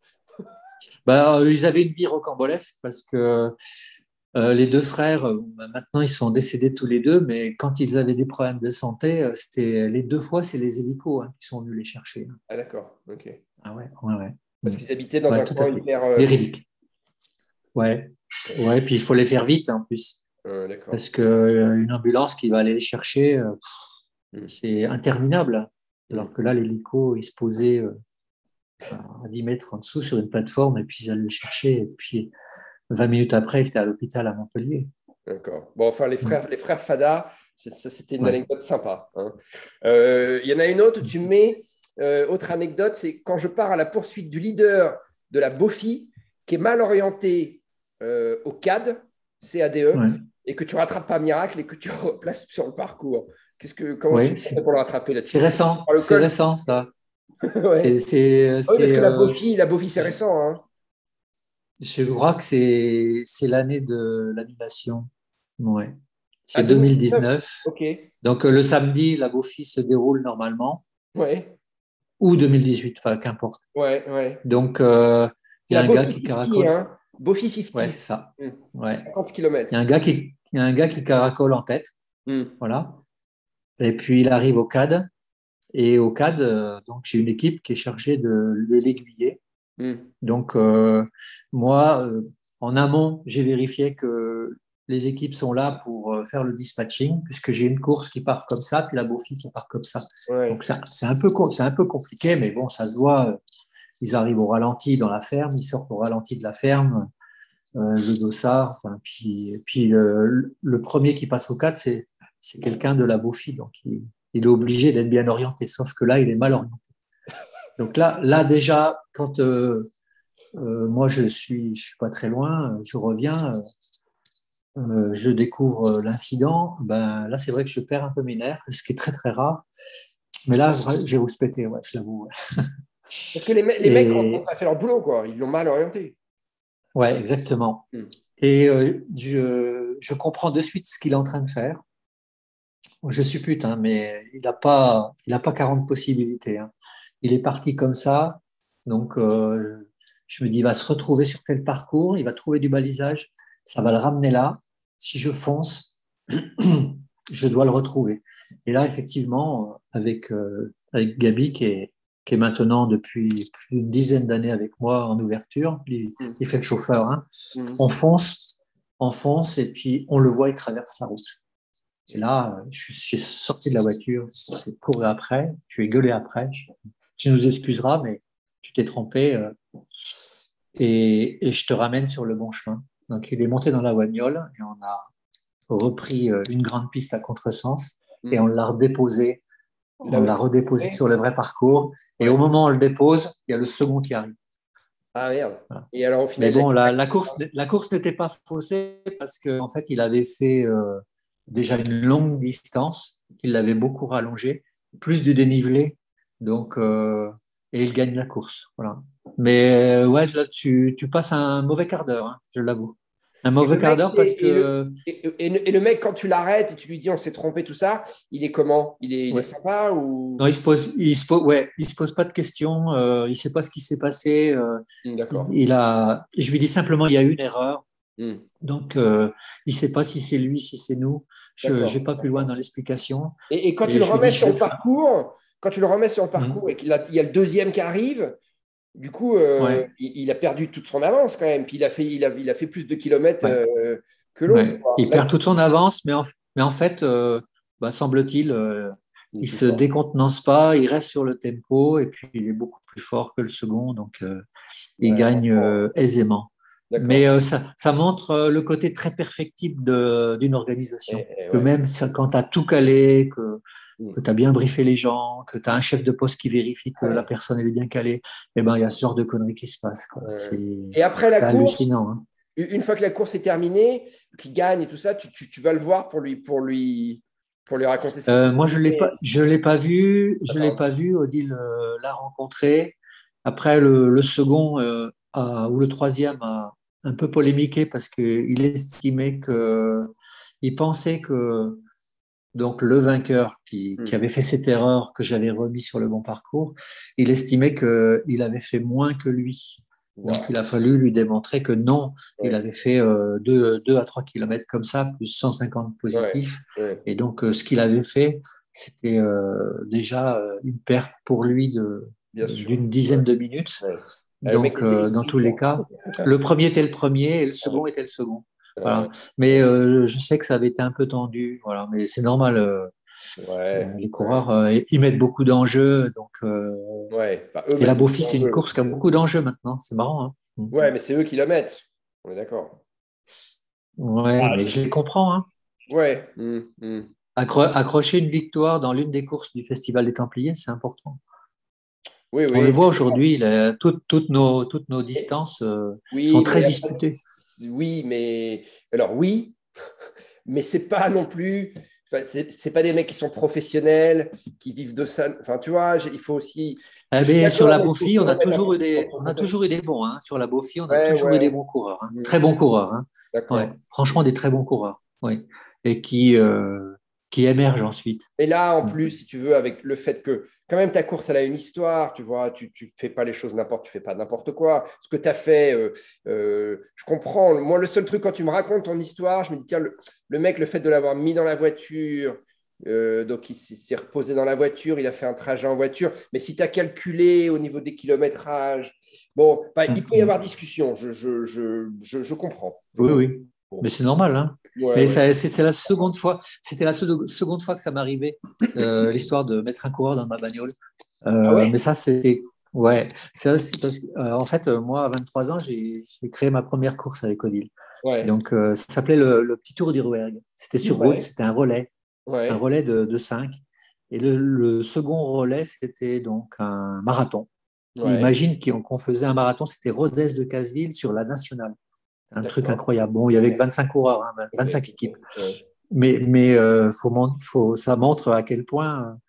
B: Bah, ils avaient une vie rocambolesque parce que euh, les deux frères, bah, maintenant ils sont décédés tous les deux, mais quand ils avaient des problèmes de santé, c'était les deux fois, c'est les hélicos hein, qui sont venus les chercher.
A: Ah d'accord, ok.
B: Ah ouais, ouais, ouais.
A: Parce qu'ils habitaient dans
B: ouais,
A: un coin hyper… Euh...
B: véridique. Ouais. ouais, puis il faut les faire vite en plus.
A: Euh, d'accord.
B: Parce qu'une ambulance qui va aller les chercher, euh, mm. c'est interminable. Alors mm. que là, l'hélico, il se posait euh, à dix mètres en dessous sur une plateforme et puis ils allaient le chercher. Et puis vingt minutes après, il était à l'hôpital à Montpellier.
A: D'accord. Bon, enfin, les frères, mm. les frères Fada, c'est, ça, c'était une ouais. anecdote sympa. Il hein. euh, y en a une autre, tu mets… Euh, autre anecdote, c'est quand je pars à la poursuite du leader de la BOFI qui est mal orienté euh, au C A D, C A D E, ouais. et que tu ne rattrapes pas miracle et que tu replaces sur le parcours. Qu'est-ce que, comment ouais, tu fais pour le rattraper là-dessus?
B: C'est récent, c'est col. récent ça.
A: ouais. c'est, c'est, oui, c'est, parce que euh, la BOFI, la BOFI c'est récent. Hein.
B: Je crois que c'est, c'est l'année de l'annulation. Ouais. C'est ah, deux mille dix-neuf.
A: Okay.
B: Donc le samedi, la BOFI se déroule normalement.
A: Ouais.
B: Ou deux mille dix-huit, enfin, qu'importe.
A: Ouais, ouais.
B: Donc, euh, il y a un gars qui caracole.
A: Hein. BOFI cinquante.
B: Ouais, c'est ça.
A: Mmh.
B: Ouais.
A: cinquante kilomètres.
B: Il y a un gars qui, il y a un gars qui caracole en tête. Mmh. Voilà. Et puis, il arrive au C A D. Et au C A D, euh, donc, j'ai une équipe qui est chargée de, de l'aiguiller. Mmh. Donc, euh, moi, euh, en amont, j'ai vérifié que les équipes sont là pour faire le dispatching, puisque j'ai une course qui part comme ça, puis la BOFI qui part comme ça. Ouais. Donc, c'est, c'est, un peu, c'est un peu compliqué, mais bon, ça se voit. Ils arrivent au ralenti dans la ferme, ils sortent au ralenti de la ferme, euh, le dossard. Enfin, puis puis le, le premier qui passe au C A D, c'est, c'est quelqu'un de la BOFI, donc il, il est obligé d'être bien orienté, sauf que là, il est mal orienté. Donc là, là déjà, quand euh, euh, moi, je suis, je suis pas très loin, je reviens… Euh, Euh, je découvre l'incident, ben, là, c'est vrai que je perds un peu mes nerfs, ce qui est très, très rare. Mais là, je vais vous péter, ouais, je l'avoue. Ouais.
A: Parce que les, me- les Et... mecs ont pas fait leur boulot, quoi. Ils l'ont mal orienté.
B: Ouais, exactement. Mm. Et euh, je, je comprends de suite ce qu'il est en train de faire. Je suppute, hein, mais il n'a pas, il a pas quarante possibilités. Hein. Il est parti comme ça. Donc, euh, je me dis, il va se retrouver sur quel parcours, il va trouver du balisage, ça va le ramener là. Si je fonce, je dois le retrouver. Et là, effectivement, avec, euh, avec Gabi, qui est, qui est maintenant depuis plus d'une dizaine d'années avec moi en ouverture, il,
A: Mm.
B: il fait le chauffeur, hein.
A: Mm.
B: On fonce, on fonce, et puis on le voit, il traverse la route. Et là, je suis sorti de la voiture, j'ai couru après, je lui ai gueulé après. Je, tu nous excuseras, mais tu t'es trompé euh, et, et je te ramène sur le bon chemin. Donc, il est monté dans la bagnole et on a repris euh, une grande piste à contresens et on
A: Mm.
B: l'a redéposé, on
A: Là
B: l'a
A: aussi.
B: redéposé sur le vrai parcours. Et au
A: Ouais.
B: moment où on le dépose, il y a le second qui arrive.
A: Ah merde.
B: Voilà.
A: Et alors, au
B: Mais
A: final, il
B: bon,
A: a...
B: la, la course, la course n'était pas faussée parce qu'en en fait, il avait fait euh, déjà une longue distance, il l'avait beaucoup rallongée, plus du dénivelé, donc euh, et il gagne la course. Voilà. Mais euh, ouais, là, tu, tu passes un mauvais quart d'heure, hein, je l'avoue. Un
A: Et
B: mauvais
A: le
B: quart
A: mec,
B: d'heure
A: il
B: parce
A: est- et le,
B: que
A: et, et- et le mec, quand tu l'arrêtes et tu lui dis on s'est trompé, tout ça, il est comment? Il est, il est
B: ouais.
A: sympa ou...
B: Non, il se pose, il se pose, ouais, il se pose pas de questions, euh, il sait pas ce qui s'est passé. Euh,
A: Hmm,
B: il,
A: d'accord.
B: il a, je lui dis simplement, il y a eu une erreur.
A: Hmm,
B: Donc, euh, il ne sait pas si c'est lui, si c'est nous. Je ne vais
A: d'accord.
B: pas plus loin dans l'explication.
A: Et, et quand tu
B: Et
A: le
B: je lui dis,
A: remets
B: je
A: sur
B: vais
A: le
B: te faire.
A: parcours, quand tu le remets sur le parcours
B: Mhm.
A: et qu'il a, il y a le deuxième qui arrive, du coup, euh,
B: Ouais,
A: il, il a perdu toute son avance quand même. Puis il a fait, il a, il a fait plus de kilomètres
B: ouais,
A: euh, que l'autre,
B: ouais.
A: quoi.
B: Il
A: Là,
B: perd toute son avance, mais en, mais en fait, euh, bah, semble-t-il, euh,
A: il est
B: il
A: plus
B: se
A: fort.
B: décontenance pas, il reste sur le tempo et puis il est beaucoup plus fort que le second, donc euh, il
A: Ouais,
B: gagne euh, aisément. Mais
A: d'accord.
B: euh, ça, ça montre euh, le côté très perfectible de- d'une organisation.
A: Et- et
B: Que
A: ouais.
B: même ça- quand tu as tout calé, que
A: Hmm.
B: que tu as bien briefé les gens, que tu as un chef de poste qui vérifie que la personne elle est bien calée, eh ben, il y a ce genre de conneries qui se passent. Quoi.
A: Ouais.
B: C'est,
A: Et après la
B: c'est
A: course,
B: hallucinant. Hein.
A: une fois que la course est terminée, qu'il gagne et tout ça, tu, tu- tu vas le voir pour lui, pour lui, pour lui raconter ce qui s'est
B: Euh, moi, je l'ai pas,
A: passé.
B: je l'ai pas vu, je l'ai
A: D'accord.
B: pas vu. Odile euh, l'a rencontré. Après, le, le second euh, a- ou le troisième a un peu polémiqué parce qu'il estimait que, il pensait que donc le vainqueur qui, qui
A: Hmm.
B: avait fait cette erreur que j'avais remis sur le bon parcours, il estimait qu'il avait fait moins que lui. Donc
A: Wow.
B: il a fallu lui démontrer que non, il
A: Ouais.
B: avait fait euh, deux, deux à trois kilomètres comme ça, plus cent cinquante
A: Ouais.
B: positifs.
A: Ouais.
B: Et donc euh, ce qu'il avait fait, c'était euh, déjà euh, une perte pour lui de,
A: Bien sûr.
B: d'une
A: Ouais.
B: dizaine de minutes.
A: Ouais. Ah, le mec
B: Donc,
A: était
B: euh, dans tous les
A: exigeant.
B: cas, le premier était le premier et le second était le second.
A: Euh,
B: Voilà. Mais euh, je sais que ça avait été un peu tendu. Voilà. Mais c'est normal. euh, euh,
A: ouais.
B: les
A: Ouais.
B: coureurs, euh, ils mettent beaucoup d'enjeux. Donc, euh,
A: Ouais. Enfin, eux
B: et la
A: mettent beaucoup
B: Beaufils, c'est une
A: d'enjeux.
B: course qui a beaucoup d'enjeux maintenant. C'est marrant. Hein. Mm.
A: Ouais, mais c'est eux qui la mettent. On est d'accord.
B: Ouais,
A: Ah,
B: mais
A: c'est-
B: je les
A: c'est-
B: comprends. Hein.
A: ouais. Hmm, hmm.
B: Accro- accrocher une victoire dans l'une des courses du Festival des Templiers, c'est important.
A: Oui,
B: On le
A: oui.
B: voit aujourd'hui, là, toutes, toutes nos, toutes nos distances euh, sont
A: Oui,
B: très
A: mais après,
B: disputées.
A: oui, mais alors oui, mais c'est pas non plus. Enfin, c'est c'est pas des mecs qui sont professionnels, qui vivent de ça. Enfin, tu vois, j'ai- il faut aussi. Je
B: Eh
A: suis
B: bien, sur
A: d'accord,
B: la
A: mais il faut
B: Beaufille,
A: se
B: on a
A: remettre un
B: toujours
A: peu
B: eu
A: dans
B: des,
A: son
B: on a
A: contexte.
B: toujours eu des bons. Hein. Sur la Beaufille, on a
A: Ouais,
B: toujours eu des
A: ouais.
B: bons coureurs. Hein.
A: Hmm,
B: Très bons coureurs. Hein. Ouais.
A: d'accord.
B: Franchement, des très bons coureurs. Oui. Et qui, euh, qui émergent ensuite.
A: Et là, en
B: Mm.
A: plus, si tu veux, avec le fait que quand même ta course, elle a une histoire, tu vois, tu ne fais pas les choses n'importe, tu fais pas n'importe quoi. Ce que tu as fait, euh, euh, je comprends. Moi, le seul truc, quand tu me racontes ton histoire, je me dis, tiens, le, le mec, le fait de l'avoir mis dans la voiture, euh, donc il s- s'est reposé dans la voiture, il a fait un trajet en voiture. Mais si tu as calculé au niveau des kilométrages, bon, enfin, il
B: Mm.
A: peut y avoir discussion, je, je, je, je, je comprends. Je
B: Oui,
A: comprends.
B: oui.
A: Bon.
B: Mais c'est normal. Hein.
A: Ouais,
B: Mais
A: ouais.
B: ça- c'est c'est la seconde fois. C'était la seconde seconde fois que ça m'arrivait, euh, l'histoire de mettre un coureur dans ma bagnole.
A: Ah
B: Euh,
A: ouais?
B: mais ça, c'était. Ouais. C'est aussi parce que, euh, en fait, euh, moi, à vingt-trois ans, j'ai j'ai créé ma première course avec Odile.
A: Ouais.
B: Donc, euh, ça s'appelait le, le Petit Tour du Rouergue. C'était sur route,
A: Ouais.
B: c'était un relais, un
A: Ouais.
B: relais de, de cinq. Et le, le second relais, c'était donc un marathon.
A: Ouais.
B: Imagine qu'on qu'on faisait un marathon, c'était Rodez de Casville sur la nationale. Un truc
A: D'accord.
B: incroyable. Bon, il y avait que vingt-cinq coureurs, hein,
A: Ok,
B: vingt-cinq
A: ok,
B: équipes.
A: ouais.
B: Mais, mais euh, faut, mon- faut, ça montre à quel point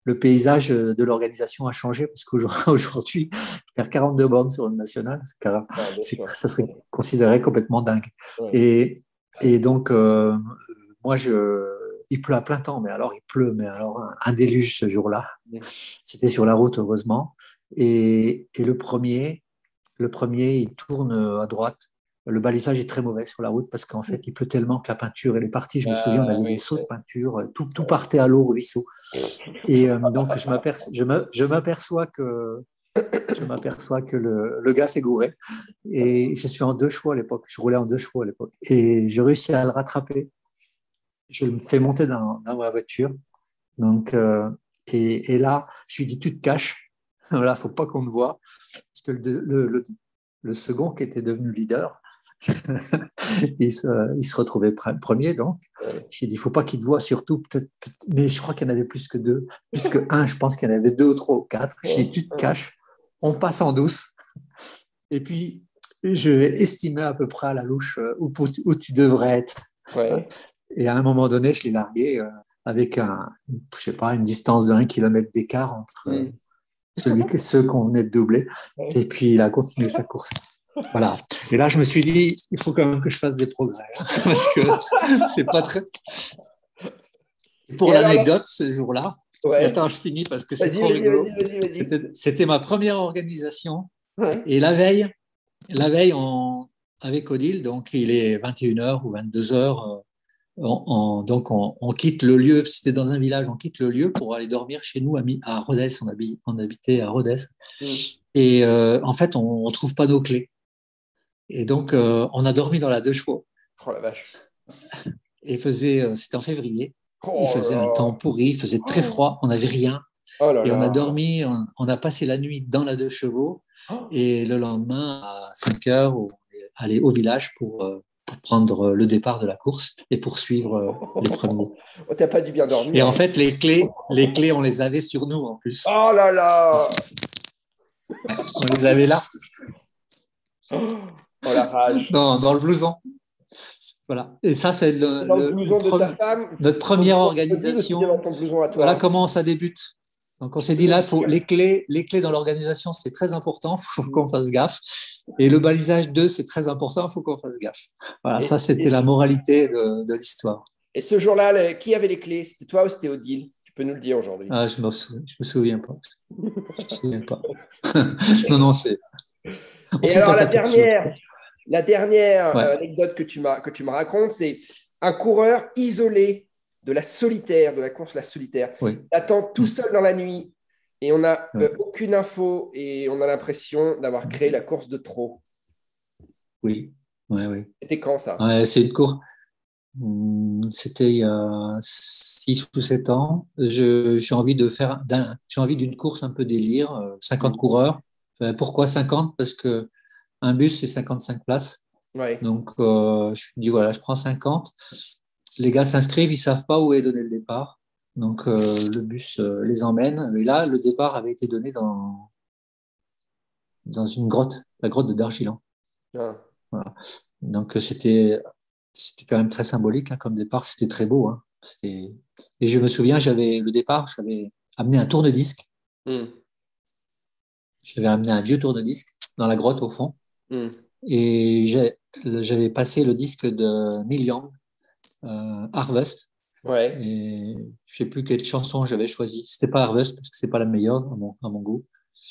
B: le paysage de l'organisation a changé parce qu'aujourd'hui, faire quarante-deux bornes sur une nationale, c'est, c'est, ça serait considéré complètement dingue. Ouais. Et, et donc, euh, moi, je, il pleut à plein temps, mais alors il pleut, mais alors un, un déluge ce jour-là. C'était sur la route, heureusement. Et, et le premier, le premier, il tourne à droite. Le balisage est très mauvais sur la route parce qu'en fait, il pleut tellement que la peinture, elle est partie. Je me souviens, on avait ah, oui, des seaux de peinture, tout, tout partait à l'eau, ruisseau. Et euh, donc, je m'aperçois, je, me, je m'aperçois que, je m'aperçois que le, le gars s'est gouré. Et je suis en deux chevaux à l'époque. Je roulais en deux chevaux à l'époque. Et j'ai réussi à le rattraper. Je le fais monter dans, dans ma voiture. Donc, euh, et, et là, je lui dis, tu te caches. Voilà, faut pas qu'on te voie. Parce que le, le, le, le second qui était devenu leader, il, se, il se retrouvait premier, donc. J'ai dit, il ne faut pas qu'il te voie, surtout, peut-être, mais je crois qu'il y en avait plus que deux, plus que un, je pense qu'il y en avait deux ou trois ou quatre. J'ai dit, tu te caches, on passe en douce. Et puis, je vais estimer à peu près à la louche où, où tu devrais être. Ouais. Et à un moment donné, je l'ai largué avec un, je sais pas, une distance de un kilomètre d'écart entre mm. celui, ceux qu'on venait de doubler. Et puis, il a continué sa course. Voilà. Et là, je me suis dit, il faut quand même que je fasse des progrès. Hein, parce que c'est pas très. Et pour et l'anecdote, alors, ce jour-là, ouais. Attends, je finis parce que c'est vas-y, trop vas-y, rigolo. Vas-y, vas-y, vas-y. C'était, c'était ma première organisation. Ouais. Et la veille, la veille, on, avec Odile, donc il est vingt et une heures ou vingt-deux heures. On, on, donc, on, on quitte le lieu. C'était dans un village. On quitte le lieu pour aller dormir chez nous à, à Rodez. On, habite, on habitait à Rodez. Mm. Et euh, en fait, on ne trouve pas nos clés. Et donc, euh, on a dormi dans la deux chevaux.
A: Oh la vache.
B: Et faisait, euh, c'était en février. Oh il faisait là. Un temps pourri, il faisait très froid, on n'avait rien. Oh là et on a dormi, on, on a passé la nuit dans la deux chevaux. Oh. Et le lendemain, à cinq heures, on est allé au village pour, euh, pour prendre le départ de la course et poursuivre euh, les premiers.
A: Oh, t'as pas dû bien dormir.
B: Et en fait, les clés, les clés, on les avait sur nous en plus.
A: Oh là là.
B: On les avait là.
A: Oh la rage.
B: Dans, dans le blouson. Voilà. Et ça, c'est le,
A: dans le,
B: le,
A: blouson
B: le
A: de
B: pre-
A: ta femme,
B: notre première organisation.
A: Dans ton blouson à toi.
B: Voilà comment ça débute. Donc, on s'est dit là, faut, les, clés, les clés dans l'organisation, c'est très important, il faut qu'on fasse gaffe. Et le balisage deux, c'est très important, il faut qu'on fasse gaffe. Voilà, et, ça, c'était et, la moralité de, de l'histoire.
A: Et ce jour-là, le, qui avait les clés? C'était toi ou c'était Odile? Tu peux nous le dire aujourd'hui.
B: Ah, je ne me, sou- me souviens pas. Je me souviens pas. non, non, c'est.
A: On et alors, la dernière, la dernière ouais. anecdote que tu, m'as, que tu me racontes, c'est un coureur isolé de la solitaire, de la course la solitaire. Oui. Il attend tout seul dans la nuit et on n'a oui. euh, aucune info et on a l'impression d'avoir créé la course de trop.
B: Oui, oui, oui.
A: C'était quand ça?
B: Ouais, c'est une course. C'était il y a six ou sept ans. Je, j'ai envie de faire d'un, j'ai envie d'une course un peu délire, cinquante mmh. coureurs. Enfin, pourquoi cinquante? Parce que un bus, c'est cinquante-cinq places. Ouais. Donc, euh, je me dis, voilà, je prends cinquante. Les gars s'inscrivent, ils savent pas où est donné le départ. Donc, euh, le bus euh, les emmène. Et là, le départ avait été donné dans, dans une grotte, la grotte de Dargilan. Ah. Voilà. Donc, c'était, c'était quand même très symbolique hein, comme départ. C'était très beau. Hein. C'était... Et je me souviens, j'avais le départ, j'avais amené un tourne-disque. Mm. J'avais amené un vieux tourne-disque dans la grotte au fond. Mm. Et j'ai, j'avais passé le disque de Neil Young, euh, Harvest. Ouais. Et je ne sais plus quelle chanson j'avais choisi. C'était pas Harvest parce que c'est pas la meilleure à mon, à mon goût.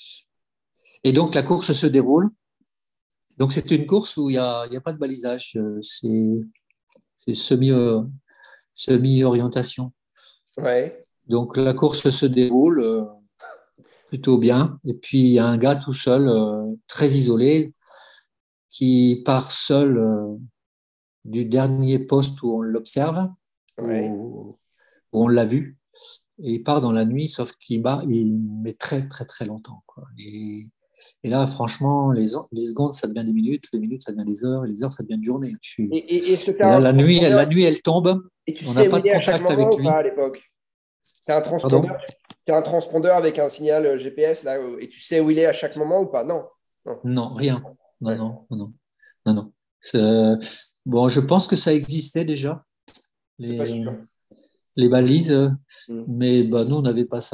B: Et donc la course se déroule. Donc c'est une course où il y a, il y a pas de balisage. C'est, c'est semi, euh, semi-orientation. Ouais. Donc la course se déroule euh, plutôt bien. Et puis il y a un gars tout seul, euh, très isolé, qui part seul euh, du dernier poste où on l'observe, ouais. où, où on l'a vu, et il part dans la nuit, sauf qu'il bat, il met très très très longtemps. Quoi. Et, et là, franchement, les, les secondes, ça devient des minutes, les minutes, ça devient des heures, et les heures, ça devient une journée. Suis...
A: Et, et, et,
B: et là, la nuit, la nuit, elle tombe,
A: et tu
B: on
A: n'a
B: pas de contact avec lui.
A: À l'époque tu as un transpondeur, tu as un transpondeur avec un signal G P S là, et tu sais où il est à chaque moment ou pas? Non.
B: Non, non rien. Non, ouais. non, non, non, non, non. C'est... Bon, je pense que ça existait déjà, les, les balises, mmh. mais bah, nous, on n'avait pas ça.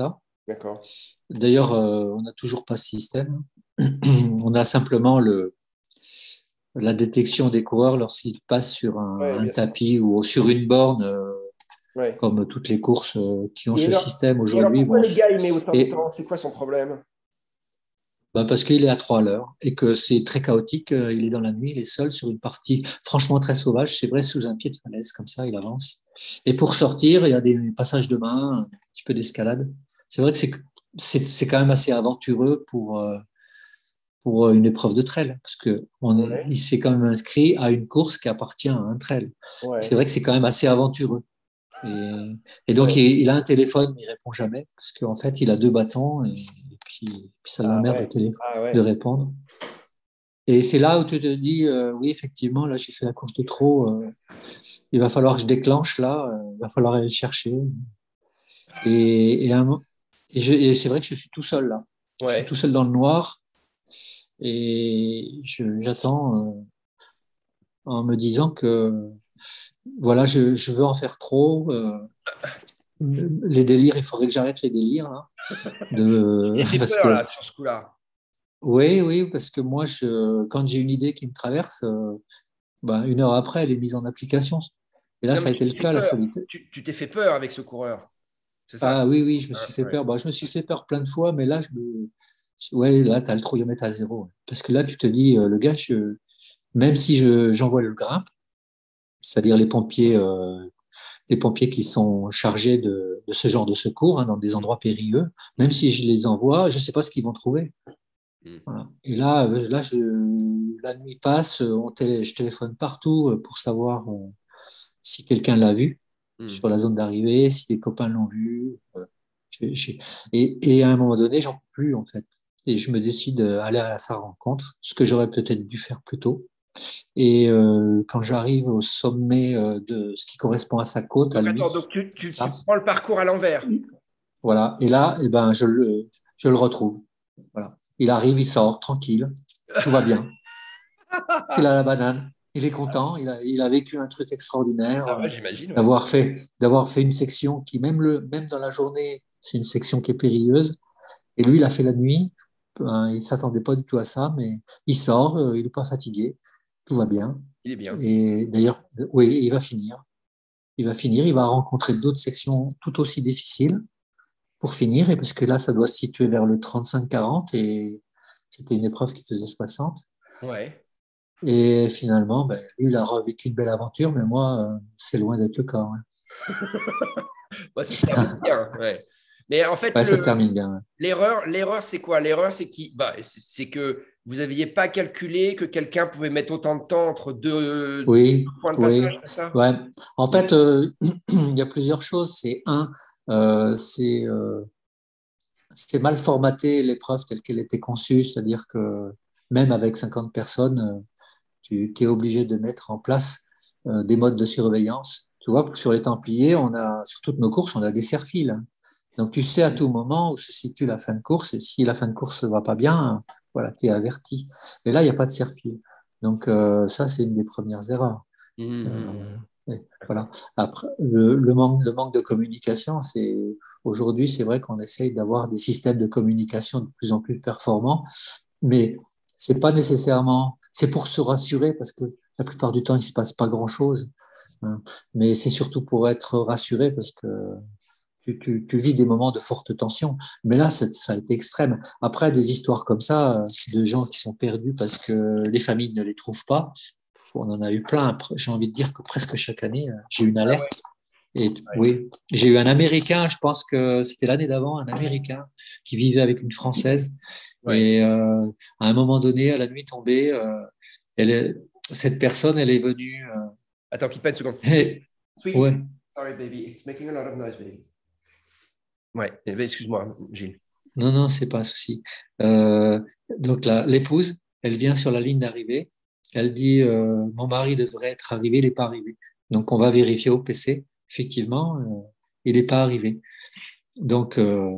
A: D'accord.
B: D'ailleurs, euh, on n'a toujours pas ce système. On a simplement le, la détection des coureurs lorsqu'ils passent sur un,
A: Ouais,
B: un
A: bien sûr.
B: tapis ou sur une borne, euh,
A: Ouais.
B: comme toutes les courses euh, qui ont
A: Et
B: ce
A: alors,
B: système
A: et alors,
B: aujourd'hui.
A: pourquoi
B: Bon,
A: le gars, il met autant de
B: et
A: temps? C'est quoi son problème?
B: ben parce qu'il est à trois à l'heure et que c'est très chaotique. euh, Il est dans la nuit, il est seul sur une partie franchement très sauvage. C'est vrai, sous un pied de falaise, comme ça, il avance. Et pour sortir, il y a des passages de main, un petit peu d'escalade. C'est vrai que c'est c'est c'est quand même assez aventureux pour euh, pour une épreuve de trail, parce que on,
A: Ouais.
B: il s'est quand même inscrit à une course qui appartient à un trail. C'est
A: Ouais.
B: vrai que c'est quand même assez aventureux. Et, et donc,
A: Ouais.
B: il, il a un téléphone, mais il répond jamais, parce qu'en fait, il a deux bâtons, et, et puis, puis ça
A: Ah
B: l'emmerde de,
A: ouais.
B: télé,
A: Ah
B: de
A: ouais.
B: répondre. Et c'est là où tu te dis, euh, oui, effectivement, là, j'ai fait la course de trop, euh, il va falloir que je déclenche, là, euh, il va falloir aller le chercher. Et, et, un- et, je- et c'est vrai que je suis tout seul, là. Je suis tout
A: Ouais.
B: seul dans le noir, et je- j'attends euh, en me disant que voilà, je, je veux en faire trop. Euh, les délires, il faudrait que j'arrête les délires. Hein,
A: Tu
B: de,
A: t'es fait
B: parce
A: peur,
B: que,
A: là, sur ce coup-là.
B: oui, oui, parce que moi, je, quand j'ai une idée qui me traverse, euh, ben, une heure après, elle est mise en application. Et là,
A: Non,
B: ça a
A: mais tu
B: été le
A: t'es fait
B: cas, la
A: peur.
B: solitaire.
A: Tu tu t'es fait peur avec ce coureur. C'est ça?
B: Ah oui, oui, je me
A: Hein,
B: suis fait
A: ouais.
B: peur. Bon, je me suis fait peur plein de fois, mais là, je me... ouais, là, tu as le trouillomètre à zéro. Parce que là, tu te dis, euh, le gars, je... même si je, j'envoie le grimpe, c'est-à-dire les pompiers euh, les pompiers qui sont chargés de, de ce genre de secours hein, dans des
A: Mm.
B: endroits périlleux, même si je les envoie, je ne sais pas ce qu'ils vont trouver.
A: Mm.
B: Voilà. Et là, euh, là je, la nuit passe, on télé, je téléphone partout euh, pour savoir euh, si quelqu'un l'a vu
A: Mm.
B: sur la zone d'arrivée, si des copains l'ont vu. Euh, je- je- et, et à un moment donné, j'en peux plus en fait. Et je me décide d'aller à sa rencontre, ce que j'aurais peut-être dû faire plus tôt. Et euh, quand j'arrive au sommet euh, de ce qui correspond à sa côte, à
A: Donc, attends, donc
B: lui,
A: tu, tu, tu
B: ça,
A: prends le parcours à l'envers.
B: voilà. Et là, eh ben, je le, je le retrouve. Voilà. Il arrive, il sort, tranquille, tout va bien. Il a la banane, il est content, il a, il a vécu un truc extraordinaire
A: Ah
B: euh,
A: ouais, j'imagine, ouais.
B: d'avoir fait, d'avoir fait une section qui, même, le, même dans la journée, c'est une section qui est périlleuse. Et lui, il a fait la nuit. Ben, il s'attendait pas du tout à ça, mais il sort, euh, il n'est pas fatigué, tout va bien.
A: Il est bien.
B: Et d'ailleurs, oui, il va finir. Il va finir, il va rencontrer d'autres sections tout aussi difficiles pour finir, et parce que là, ça doit se situer vers le trente-cinq quarante, et c'était une épreuve qui faisait soixante.
A: Ouais.
B: Et finalement, ben, lui, il a revécu une belle aventure, mais moi, euh, c'est loin d'être le cas. Ouais,
A: Bah, ça se termine bien, ouais. Mais en fait,
B: ouais ça se
A: le,
B: termine bien. Ouais.
A: l'erreur, l'erreur, c'est quoi? L'erreur, c'est qui, bah, c'est c'est que vous n'aviez pas calculé que quelqu'un pouvait mettre autant de temps entre deux, deux
B: Oui,
A: points de passage,
B: oui,
A: c'est ça?
B: ouais. En fait, euh, il y a plusieurs choses. C'est un, euh, c'est euh, c'est mal formaté l'épreuve telle qu'elle était conçue, c'est-à-dire que même avec cinquante personnes, euh, tu es obligé de mettre en place euh, des modes de surveillance. Tu vois, sur les Templiers, on a, sur toutes nos courses, on a des serre-files. Hein. Donc, tu sais à tout moment où se situe la fin de course, et si la fin de course ne va pas bien, voilà, tu es averti. Mais là, il n'y a pas de serre-file. Donc, euh, ça, c'est une des premières erreurs. Euh,
A: Mhm.
B: et voilà.
A: D'accord.
B: Après, le, le, manque, le manque de communication, c'est aujourd'hui, c'est vrai qu'on essaye d'avoir des systèmes de communication de plus en plus performants, mais c'est pas nécessairement, c'est pour se rassurer parce que la plupart du temps, il se passe pas grand-chose. Hein. Mais c'est surtout pour être rassuré parce que tu, tu, tu, vis des moments de forte tension. Mais là, ça, ça a été extrême. Après, des histoires comme ça, de gens qui sont perdus parce que les familles ne les trouvent pas, on en a eu plein. J'ai envie de dire que presque chaque année, j'ai une
A: Ah ouais.
B: alerte. Et
A: Ouais.
B: oui, j'ai eu un Américain, je pense que c'était l'année d'avant, un Américain qui vivait avec une Française.
A: Ouais.
B: Et euh, à un moment donné, à la nuit tombée, euh, elle est, cette personne, elle est venue.
A: Attends, quitte pas une seconde. Sweetie,
B: Euh,
A: sweetie.
B: ouais,
A: Sorry, baby. It's making a lot of noise, baby. Ouais. Eh ben, excuse-moi, Gilles.
B: non, non, c'est pas un souci. Euh, donc là, l'épouse, elle vient sur la ligne d'arrivée. Elle dit euh, mon mari devrait être arrivé, il n'est pas arrivé. Donc on va vérifier au P C. Effectivement, euh, il n'est pas arrivé. Donc euh,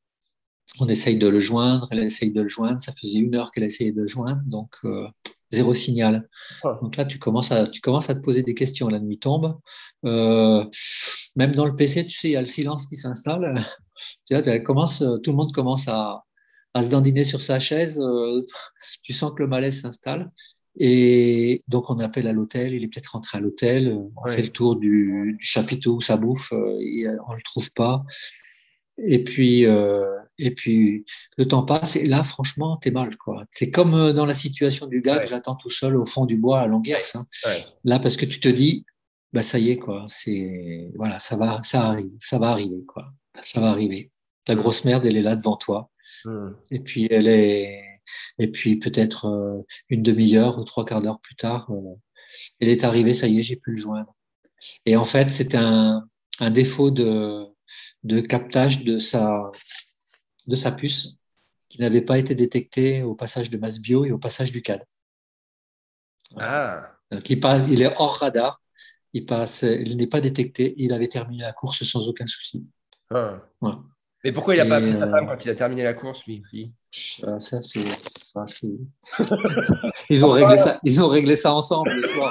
B: on essaye de le joindre, elle essaye de le joindre. Ça faisait une heure qu'elle essayait de le joindre, donc euh, zéro signal.
A: Ah.
B: Donc là, tu commences à, tu commences à te poser des questions. La nuit tombe. Euh, même dans le P C, tu sais, il y a le silence qui s'installe. Tu vois, commence, tout le monde commence à, à se dandiner sur sa chaise. Euh, tu sens que le malaise s'installe. Et donc, on appelle à l'hôtel. Il est peut-être rentré à l'hôtel. On ouais. fait le tour du, du chapiteau où ça bouffe. Et on ne le trouve pas. Et puis, euh, et puis, le temps passe. Et là, franchement, t'es mal, quoi. C'est comme dans la situation du gars ouais. que j'attends tout seul au fond du bois à Longuiers. Hein. Ouais. Là, parce que tu te dis, bah, ça y est, quoi. C'est, voilà, ça va, ça arrive, ça va arriver, quoi. Ça va arriver. La grosse merde, elle est là devant toi. Mmh. Et puis, elle est, et puis peut-être euh, une demi-heure ou trois quarts d'heure plus tard, euh, elle est arrivée, ça y est, j'ai pu le joindre. Et en fait, c'était un, un défaut de, de captage de sa, de sa puce qui n'avait pas été détecté au passage de Masbio et au passage du C A D.
A: Ah.
B: Donc, il, passe, il est hors radar, il, passe, il n'est pas détecté, il avait terminé la course sans aucun souci.
A: Ah. Voilà. Mais pourquoi il n'a pas appelé euh, sa femme quand il a terminé la course, lui, lui
B: euh, ça, c'est, ça, c'est... ils, ont réglé ça, ils ont réglé ça ensemble le soir.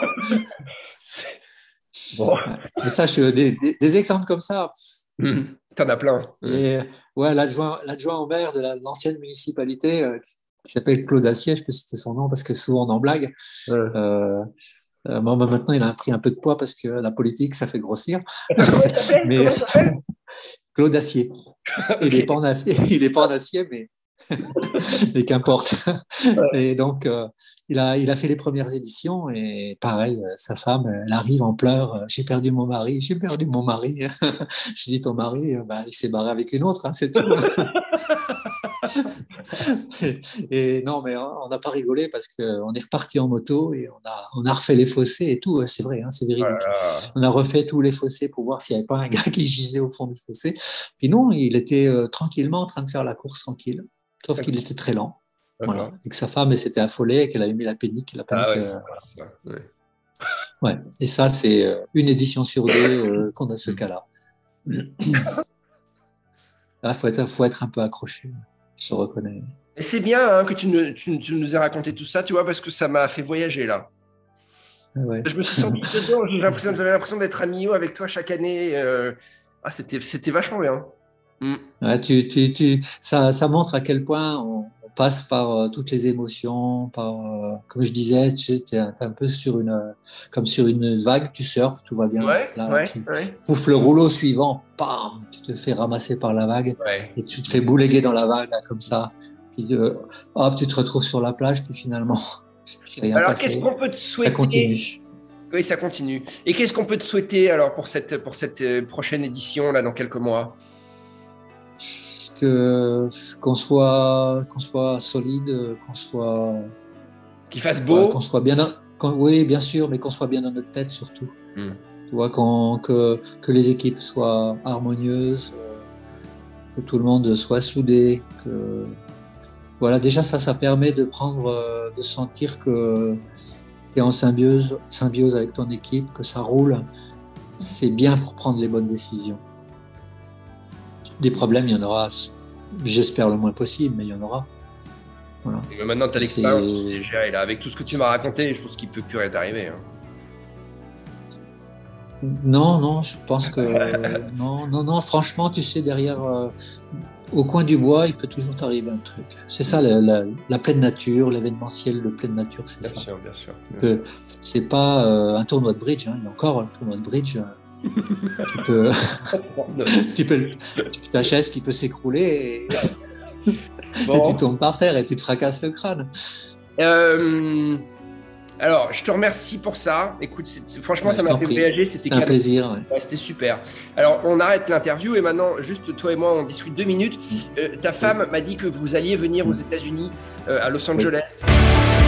B: Bon. Mais ça, je, des, des, des exemples comme ça.
A: Mmh. T'en as plein.
B: Et, ouais, l'adjoint, l'adjoint au maire de la, l'ancienne municipalité, euh, qui s'appelle Claude Assier, je peux citer son nom parce que souvent on en blague. Ouais. Euh, euh, bon, maintenant, il a pris un peu de poids parce que la politique, ça fait grossir. Mais Claude Assier. Okay. Il n'est pas en acier, il est pas en acier, mais, mais qu'importe. Ouais. Et donc, euh, il a, il a fait les premières éditions et pareil, sa femme, elle arrive en pleurs. J'ai perdu mon mari, j'ai perdu mon mari. Je dis, ton mari, bah, il s'est barré avec une autre, hein, c'est tout. et, et non, mais on n'a pas rigolé parce qu'on est reparti en moto et on a, on a refait les fossés et tout. C'est vrai, hein, c'est véridique. Voilà. On a refait tous les fossés pour voir s'il n'y avait pas un gars qui gisait au fond du fossé. Puis non, il était euh, tranquillement en train de faire la course tranquille, sauf qu'il était très lent. Voilà. Et que sa femme, elle s'était affolée et qu'elle avait mis la panique. La panique ah ouais, euh... ouais. ouais. Et ça, c'est euh, une édition sur deux euh, qu'on a ce cas-là. Là, il faut être, faut être un peu accroché. Je reconnais.
A: Et c'est bien hein, que tu nous, tu, tu nous aies raconté tout ça, tu vois, parce que ça m'a fait voyager là. Ouais. Je me suis senti dedans, j'ai l'impression, j'avais l'impression d'être à Millau avec toi chaque année. Euh... Ah, c'était, c'était vachement bien.
B: Mm. Ouais, tu, tu, tu, ça, ça montre à quel point on, on passe par euh, toutes les émotions, par, euh, comme je disais, tu es un, un peu sur une, euh, comme sur une vague, tu surfes, tout va bien.
A: Ouais,
B: là,
A: ouais,
B: tu,
A: ouais.
B: Pouf, le rouleau suivant, bam, tu te fais ramasser par la vague ouais. et tu te fais bouléguer dans la vague là, comme ça. Puis euh, hop, tu te retrouves sur la plage, puis finalement, c'est rien
A: alors,
B: passé.
A: Qu'est-ce qu'on peut te souhaiter ?
B: Ça continue.
A: Oui, ça continue. Et qu'est-ce qu'on peut te souhaiter alors pour cette, pour cette prochaine édition là dans quelques mois ?
B: Que, qu'on soit, qu'on soit solide, qu'on soit,
A: qu'il fasse beau,
B: qu'on soit bien, qu'on, oui, bien sûr, mais qu'on soit bien dans notre tête surtout. Mm. Tu vois, qu'on, que, que les équipes soient harmonieuses, que tout le monde soit soudé, que, voilà, déjà ça, ça permet de prendre, de sentir que tu es en symbiose, symbiose avec ton équipe, que ça roule. C'est bien pour prendre les bonnes décisions. Des problèmes, il y en aura, j'espère le moins possible, mais il y en aura.
A: Voilà. Et maintenant, tu as l'expérience, c'est géré. Là. Avec tout ce que tu m'as raconté, je pense qu'il ne peut plus rien t'arriver. Hein.
B: Non, non, je pense que... non, non, non, franchement, tu sais, derrière, euh, au coin du bois, il peut toujours t'arriver un truc. C'est ça, la, la, la pleine nature, l'événementiel de pleine nature, c'est bien ça.
A: Sûr, bien sûr.
B: Peux, c'est pas euh, un tournoi de bridge, hein, il y a encore un tournoi de bridge. tu peux, tu peux, ta chaise qui peut s'écrouler et, bon. et tu tombes par terre et tu te fracasses le crâne.
A: Euh, alors, je te remercie pour ça. Écoute, c'est, c'est, franchement, ouais, ça m'a fait prie. voyager. C'était,
B: c'était un plaisir. Ouais.
A: Ouais, c'était super. Alors, on arrête l'interview et maintenant, juste toi et moi, on discute deux minutes. Euh, ta femme oui. m'a dit que vous alliez venir oui. aux États-Unis, euh, à Los Angeles. Oui.